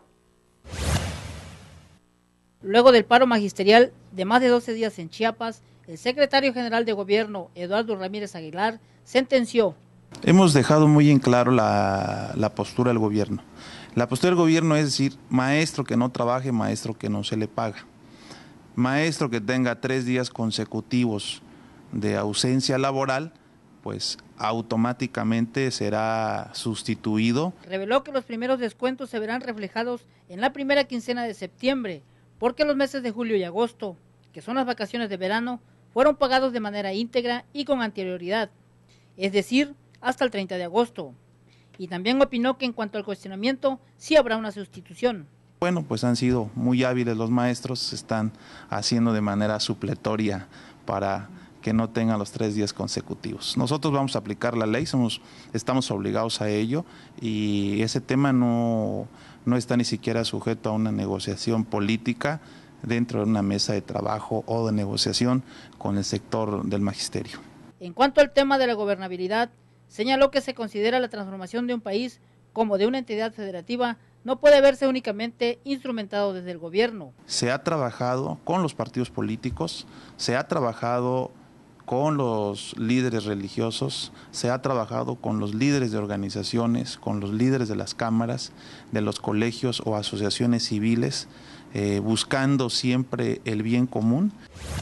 Luego del paro magisterial de más de 12 días en Chiapas, el secretario general de Gobierno, Eduardo Ramírez Aguilar, sentenció. Hemos dejado muy en claro la postura del gobierno. La postura del gobierno es decir, maestro que no trabaje, maestro que no se le paga. maestro que tenga 3 días consecutivos de ausencia laboral, pues automáticamente será sustituido. Reveló que los primeros descuentos se verán reflejados en la primera quincena de septiembre, porque los meses de julio y agosto, que son las vacaciones de verano, fueron pagados de manera íntegra y con anterioridad, es decir, hasta el 30 de agosto. Y también opinó que en cuanto al cuestionamiento, sí habrá una sustitución. Bueno, pues han sido muy hábiles los maestros, se están haciendo de manera supletoria para que no tengan los 3 días consecutivos. Nosotros vamos a aplicar la ley, estamos obligados a ello y ese tema no está ni siquiera sujeto a una negociación política dentro de una mesa de trabajo o de negociación con el sector del magisterio. En cuanto al tema de la gobernabilidad, señaló que se considera la transformación de un país como de una entidad federativa no puede verse únicamente instrumentado desde el gobierno. Se ha trabajado con los partidos políticos, se ha trabajado con los líderes religiosos, se ha trabajado con los líderes de organizaciones, con los líderes de las cámaras, de los colegios o asociaciones civiles, buscando siempre el bien común.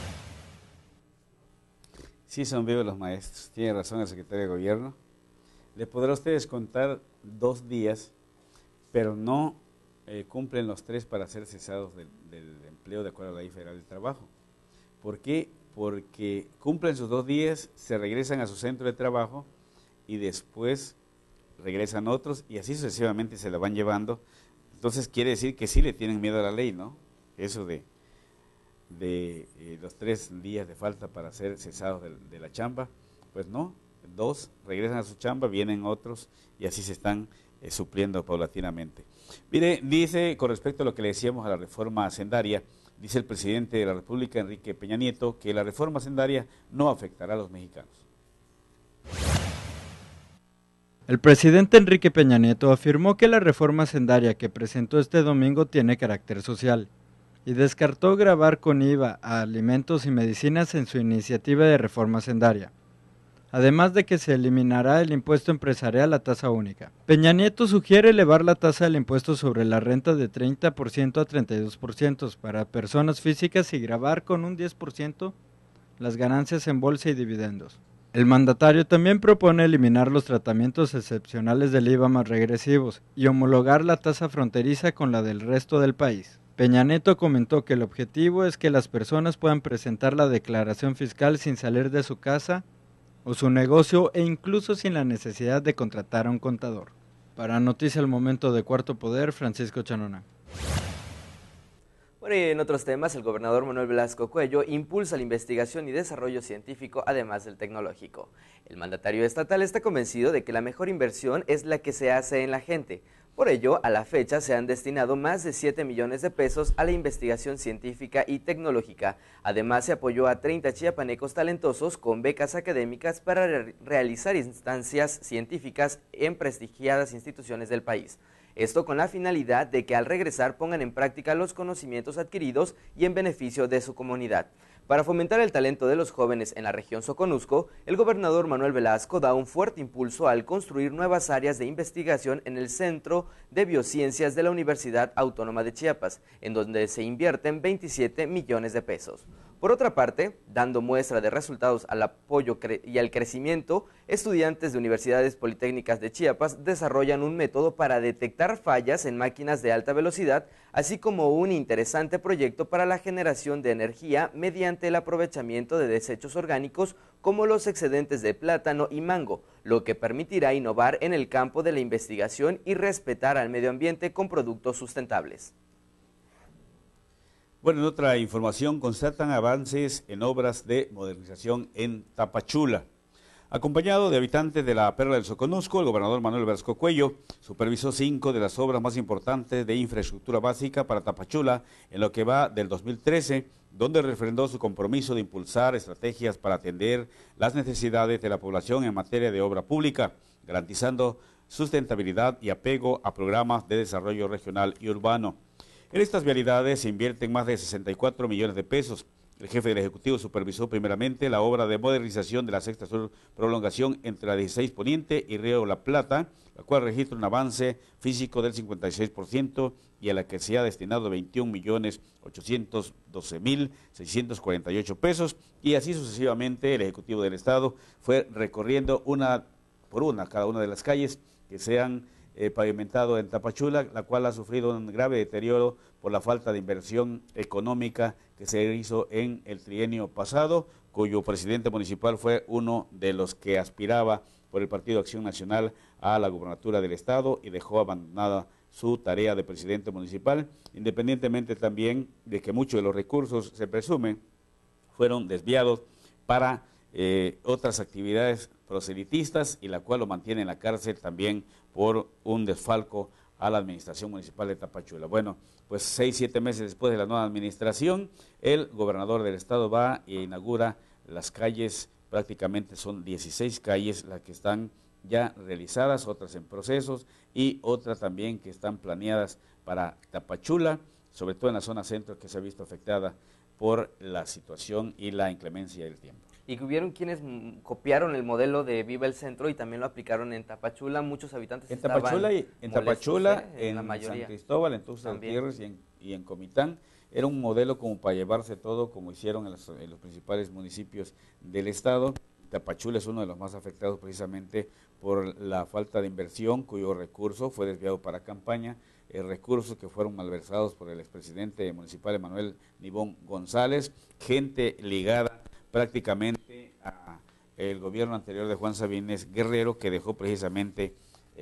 Sí, son vivos los maestros, tiene razón el secretario de Gobierno. Les podrá a ustedes contar 2 días, pero no cumplen los 3 para ser cesados del empleo de acuerdo a la Ley Federal del Trabajo. ¿Por qué? Porque cumplen sus 2 días, se regresan a su centro de trabajo y después regresan otros y así sucesivamente se la van llevando. Entonces quiere decir que sí le tienen miedo a la ley, ¿no? Eso de los 3 días de falta para ser cesados de la chamba, pues no, 2 regresan a su chamba, vienen otros y así se están supliendo paulatinamente. Mire, dice con respecto a lo que le decíamos a la reforma hacendaria, dice el presidente de la República, Enrique Peña Nieto, que la reforma hacendaria no afectará a los mexicanos. El presidente Enrique Peña Nieto afirmó que la reforma hacendaria que presentó este domingo tiene carácter social y descartó gravar con IVA a alimentos y medicinas en su iniciativa de reforma hacendaria, además de que se eliminará el impuesto empresarial a tasa única. Peña Nieto sugiere elevar la tasa del impuesto sobre la renta de 30% a 32% para personas físicas y gravar con un 10% las ganancias en bolsa y dividendos. El mandatario también propone eliminar los tratamientos excepcionales del IVA más regresivos y homologar la tasa fronteriza con la del resto del país. Peña Nieto comentó que el objetivo es que las personas puedan presentar la declaración fiscal sin salir de su casa o su negocio e incluso sin la necesidad de contratar a un contador. Para Noticia al Momento de Cuarto Poder, Francisco Chanona. Bueno, y en otros temas, el gobernador Manuel Velasco Cuello impulsa la investigación y desarrollo científico, además del tecnológico. El mandatario estatal está convencido de que la mejor inversión es la que se hace en la gente. Por ello, a la fecha se han destinado más de 7 millones de pesos a la investigación científica y tecnológica. Además, se apoyó a 30 chiapanecos talentosos con becas académicas para realizar instancias científicas en prestigiadas instituciones del país. Esto con la finalidad de que al regresar pongan en práctica los conocimientos adquiridos y en beneficio de su comunidad. Para fomentar el talento de los jóvenes en la región Soconusco, el gobernador Manuel Velasco da un fuerte impulso al construir nuevas áreas de investigación en el Centro de Biociencias de la Universidad Autónoma de Chiapas, en donde se invierten 27 millones de pesos. Por otra parte, dando muestra de resultados al apoyo y al crecimiento, estudiantes de universidades politécnicas de Chiapas desarrollan un método para detectar fallas en máquinas de alta velocidad, así como un interesante proyecto para la generación de energía mediante el aprovechamiento de desechos orgánicos como los excedentes de plátano y mango, lo que permitirá innovar en el campo de la investigación y respetar al medio ambiente con productos sustentables. Bueno, en otra información, constatan avances en obras de modernización en Tapachula. Acompañado de habitantes de la Perla del Soconusco, el gobernador Manuel Velasco Cuello supervisó 5 de las obras más importantes de infraestructura básica para Tapachula en lo que va del 2013, donde refrendó su compromiso de impulsar estrategias para atender las necesidades de la población en materia de obra pública, garantizando sustentabilidad y apego a programas de desarrollo regional y urbano. En estas vialidades se invierten más de 64 millones de pesos El jefe del Ejecutivo supervisó primeramente la obra de modernización de la Sexta Sur Prolongación entre la 16 Poniente y Río La Plata, la cual registra un avance físico del 56% y a la que se ha destinado 21.812.648 pesos, y así sucesivamente. El Ejecutivo del Estado fue recorriendo una por una cada una de las calles que se han pavimentado en Tapachula, la cual ha sufrido un grave deterioro por la falta de inversión económica que se hizo en el trienio pasado, cuyo presidente municipal fue uno de los que aspiraba por el Partido Acción Nacional a la gubernatura del Estado y dejó abandonada su tarea de presidente municipal, independientemente también de que muchos de los recursos, se presume, fueron desviados para otras actividades proselitistas, y la cual lo mantiene en la cárcel también por un desfalco a la administración municipal de Tapachula. Bueno, pues 6-7 meses después de la nueva administración, el gobernador del estado va e inaugura las calles, prácticamente son 16 calles las que están ya realizadas, otras en procesos y otras también que están planeadas para Tapachula, sobre todo en la zona centro, que se ha visto afectada por la situación y la inclemencia del tiempo. Y que hubieron quienes copiaron el modelo de Viva el Centro y también lo aplicaron en Tapachula. Muchos habitantes en Tapachula, en la mayoría. San Cristóbal, en Tuxtla Gutiérrez y en Comitán. Era un modelo como para llevarse todo, como hicieron en los principales municipios del estado. Tapachula es uno de los más afectados precisamente por la falta de inversión, cuyo recurso fue desviado para campaña, recursos que fueron malversados por el expresidente municipal Emanuel Nibón González, gente ligada prácticamente a el gobierno anterior de Juan Sabines Guerrero, que dejó precisamente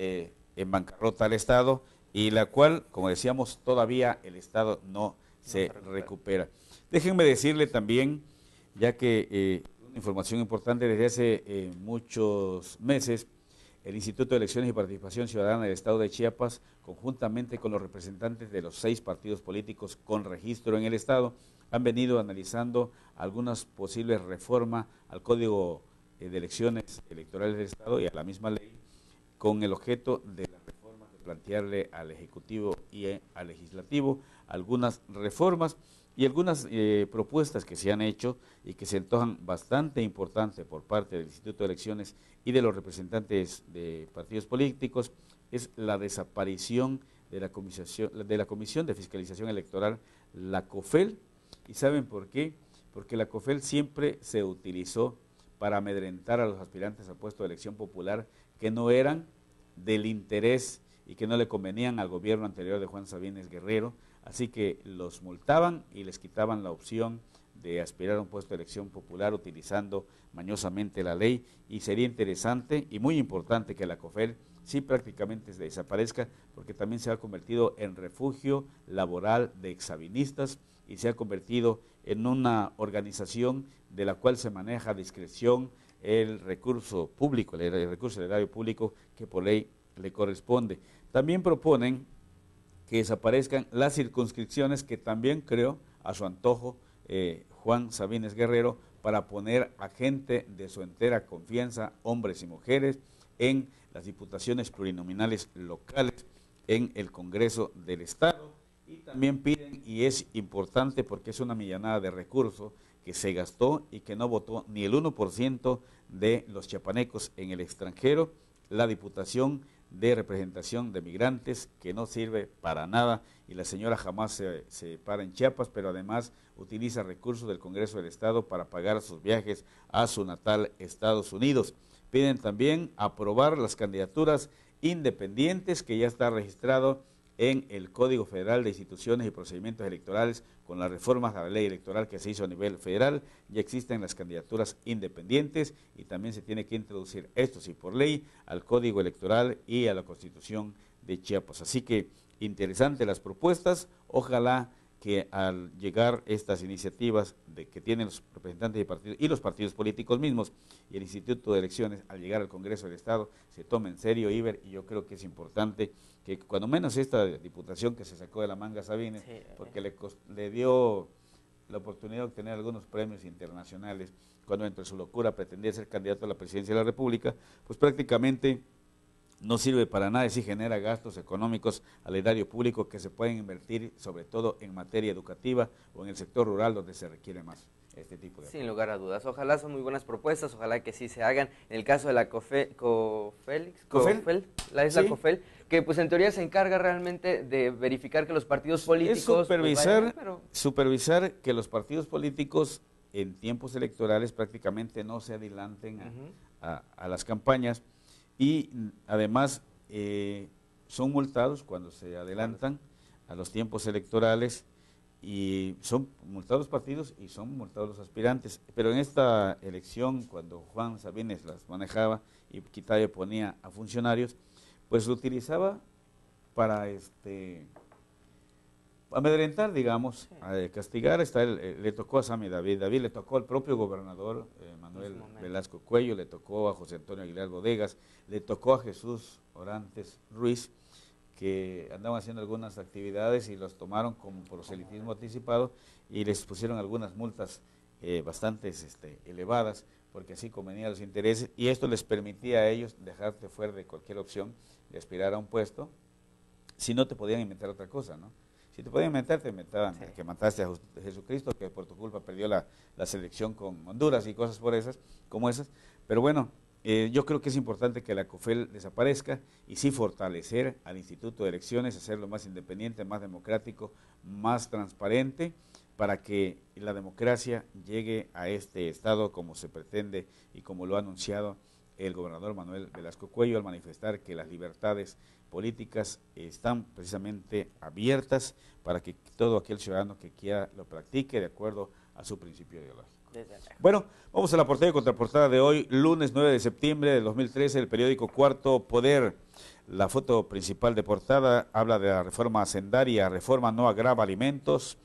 en bancarrota al Estado, y la cual, como decíamos, todavía el Estado no se recupera. Déjenme decirle también, ya que una información importante, desde hace muchos meses, el Instituto de Elecciones y Participación Ciudadana del Estado de Chiapas, conjuntamente con los representantes de los 6 partidos políticos con registro en el Estado, han venido analizando algunas posibles reformas al Código de Elecciones Electorales del Estado y a la misma ley, con el objeto de las reformas, de plantearle al Ejecutivo y al Legislativo algunas reformas y algunas propuestas que se han hecho y que se antojan bastante importantes por parte del Instituto de Elecciones y de los representantes de partidos políticos. Es la desaparición de la Comisión de Fiscalización Electoral, la COFEL. ¿Y saben por qué? Porque la COFEL siempre se utilizó para amedrentar a los aspirantes al puesto de elección popular que no eran del interés y que no le convenían al gobierno anterior de Juan Sabines Guerrero, así que los multaban y les quitaban la opción de aspirar a un puesto de elección popular utilizando mañosamente la ley, y sería interesante y muy importante que la COFEL sí prácticamente se desaparezca, porque también se ha convertido en refugio laboral de exsabinistas y se ha convertido en una organización de la cual se maneja a discreción el recurso público, el recurso del erario público que por ley le corresponde. También proponen que desaparezcan las circunscripciones, que también creo a su antojo Juan Sabines Guerrero, para poner a gente de su entera confianza, hombres y mujeres, en las diputaciones plurinominales locales, en el Congreso del Estado. Y también piden, y es importante porque es una millonada de recursos que se gastó y que no votó ni el 1% de los chiapanecos en el extranjero, la Diputación de Representación de Migrantes, que no sirve para nada, y la señora jamás se para en Chiapas, pero además utiliza recursos del Congreso del Estado para pagar sus viajes a su natal Estados Unidos. Piden también aprobar las candidaturas independientes, que ya está registrado en el Código Federal de Instituciones y Procedimientos Electorales. Con las reformas a la ley electoral que se hizo a nivel federal, ya existen las candidaturas independientes, y también se tiene que introducir esto, sí, por ley, al Código Electoral y a la Constitución de Chiapas. Así que interesantes las propuestas. Ojalá que al llegar estas iniciativas que tienen los representantes de partidos y los partidos políticos mismos y el Instituto de Elecciones, al llegar al Congreso del Estado, se tome en serio, Iber, y yo creo que es importante que cuando menos esta diputación que se sacó de la manga Sabines, sí, porque le dio la oportunidad de obtener algunos premios internacionales, cuando entre su locura pretendía ser candidato a la presidencia de la República, pues prácticamente no sirve para nada y sí genera gastos económicos al erario público que se pueden invertir sobre todo en materia educativa o en el sector rural, donde se requiere más. este tipo de Sin lugar a dudas. Ojalá son muy buenas propuestas, ojalá que sí se hagan. En el caso de la ¿Cofel? la isla Sí. Cofel, que pues en teoría se encarga realmente de verificar que los partidos políticos... Es supervisar, pues, vayan, supervisar que los partidos políticos en tiempos electorales prácticamente no se adelanten a las campañas y además son multados cuando se adelantan a los tiempos electorales y son multados partidos y son multados los aspirantes. Pero en esta elección, cuando Juan Sabines las manejaba y quitaba y ponía a funcionarios, pues lo utilizaba para amedrentar, digamos, castigar. Le tocó a Sammy David, le tocó al propio gobernador Manuel Velasco Cuello, le tocó a José Antonio Aguilar Bodegas, le tocó a Jesús Orantes Ruiz, que andaban haciendo algunas actividades y los tomaron como proselitismo anticipado y les pusieron algunas multas bastante elevadas, porque así convenía a los intereses, y esto les permitía a ellos dejarte fuera de cualquier opción de aspirar a un puesto, si no te podían inventar otra cosa, ¿no? Si te podían inventar, te inventaban que mataste a Jesucristo, que por tu culpa perdió la selección con Honduras y cosas como esas, pero bueno, yo creo que es importante que la COFEL desaparezca y sí fortalecer al Instituto de Elecciones, hacerlo más independiente, más democrático, más transparente, para que la democracia llegue a este estado como se pretende y como lo ha anunciado el gobernador Manuel Velasco Cuello al manifestar que las libertades políticas están precisamente abiertas para que todo aquel ciudadano que quiera lo practique de acuerdo a su principio ideológico. Bueno, vamos a la portada y contraportada de hoy, lunes 9 de septiembre de 2013, el periódico Cuarto Poder. La foto principal de portada habla de la reforma hacendaria. Reforma no grava alimentos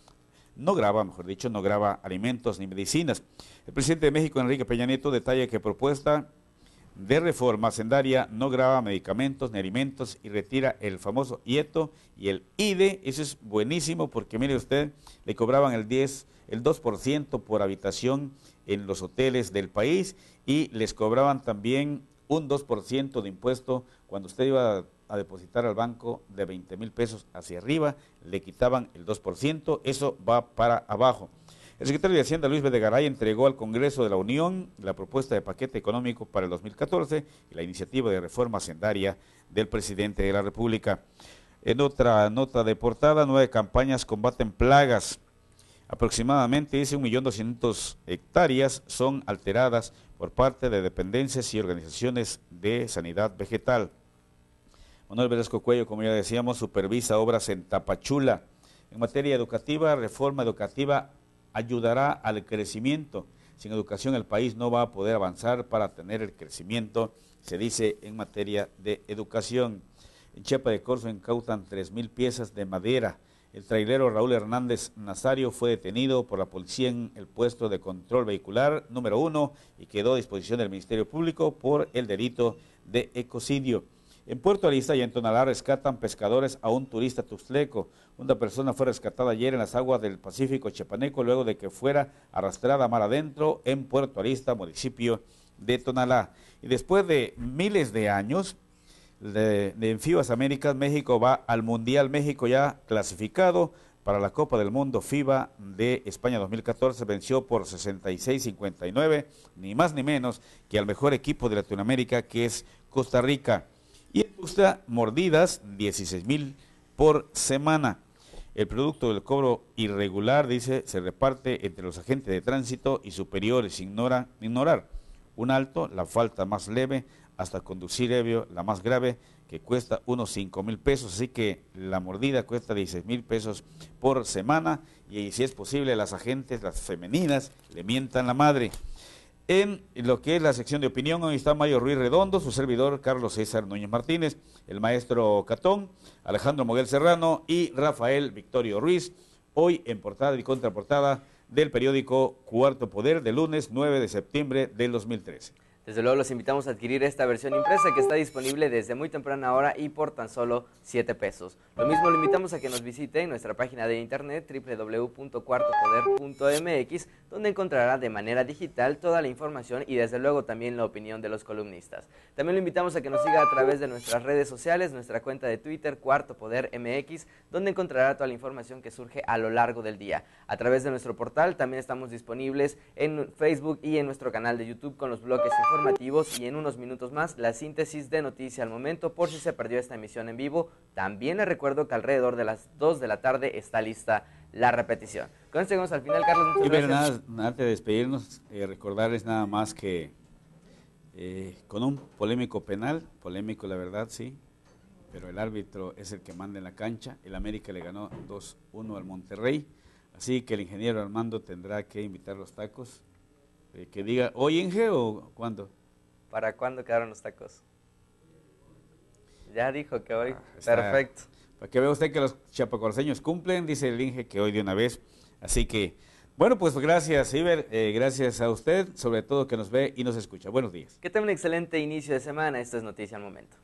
ni medicinas. El presidente de México, Enrique Peña Nieto, detalla que propuesta de reforma hacendaria no grava medicamentos ni alimentos y retira el famoso IETO y el IDE. Eso es buenísimo porque mire usted, le cobraban el 2% por habitación en los hoteles del país y les cobraban también un 2% de impuesto cuando usted iba a depositar al banco de 20,000 pesos hacia arriba, le quitaban el 2%, eso va para abajo. El secretario de Hacienda, Luis Videgaray, entregó al Congreso de la Unión la propuesta de paquete económico para el 2014 y la iniciativa de reforma hacendaria del presidente de la República. En otra nota de portada, 9 campañas combaten plagas. Aproximadamente 1.200.000 hectáreas son alteradas por parte de dependencias y organizaciones de sanidad vegetal. Manuel Velasco Cuello, como ya decíamos, supervisa obras en Tapachula. En materia educativa, reforma educativa ayudará al crecimiento. Sin educación el país no va a poder avanzar para tener el crecimiento, se dice en materia de educación. En Chiapa de Corzo incautan 3,000 piezas de madera. El trailero Raúl Hernández Nazario fue detenido por la policía en el puesto de control vehicular número 1 y quedó a disposición del Ministerio Público por el delito de ecocidio. En Puerto Arista y en Tonalá rescatan pescadores a un turista tuxtleco. Una persona fue rescatada ayer en las aguas del Pacífico chiapaneco luego de que fuera arrastrada mar adentro en Puerto Arista, municipio de Tonalá. Y después de miles de años en FIBA Américas, México va al Mundial. México ya clasificado para la Copa del Mundo FIBA de España 2014, venció por 66-59, ni más ni menos que al mejor equipo de Latinoamérica, que es Costa Rica. Y en industria, mordidas, 16,000 por semana. El producto del cobro irregular, dice, se reparte entre los agentes de tránsito y superiores, ignorar un alto, la falta más leve, hasta conducir ebrio, la más grave, que cuesta unos 5,000 pesos, así que la mordida cuesta 16,000 pesos por semana, y si es posible, las agentes, las femeninas, le mientan la madre. En lo que es la sección de opinión, hoy está Mayo Ruiz Redondo, su servidor Carlos César Núñez Martínez, el maestro Catón, Alejandro Moguel Serrano y Rafael Victorio Ruiz, hoy en portada y contraportada del periódico Cuarto Poder, de lunes 9 de septiembre del 2013. Desde luego los invitamos a adquirir esta versión impresa que está disponible desde muy temprana hora y por tan solo 7 pesos. Lo mismo lo invitamos a que nos visite en nuestra página de internet www.cuartopoder.mx, donde encontrará de manera digital toda la información y desde luego también la opinión de los columnistas. También lo invitamos a que nos siga a través de nuestras redes sociales, nuestra cuenta de Twitter, Cuarto Poder MX, donde encontrará toda la información que surge a lo largo del día. A través de nuestro portal también estamos disponibles en Facebook y en nuestro canal de YouTube con los bloques informativos y en unos minutos más la síntesis de noticia al momento por si se perdió esta emisión en vivo. También les recuerdo que alrededor de las 2 de la tarde está lista la repetición. Con esto llegamos al final, Carlos, muchas gracias. Antes de despedirnos, recordarles nada más que con un polémico penal, polémico la verdad, sí, pero el árbitro es el que manda en la cancha. El América le ganó 2-1 al Monterrey, así que el ingeniero Armando tendrá que invitar los tacos. Que diga, ¿hoy, Inge, o cuándo? ¿Para cuándo quedaron los tacos? Ya dijo que hoy. Perfecto. Para que vea usted que los chapacorseños cumplen, dice el Inge que hoy de una vez. Así que, bueno, pues gracias, Iber, gracias a usted, sobre todo que nos ve y nos escucha. Buenos días. Que tenga un excelente inicio de semana. Esto es Noticia al Momento.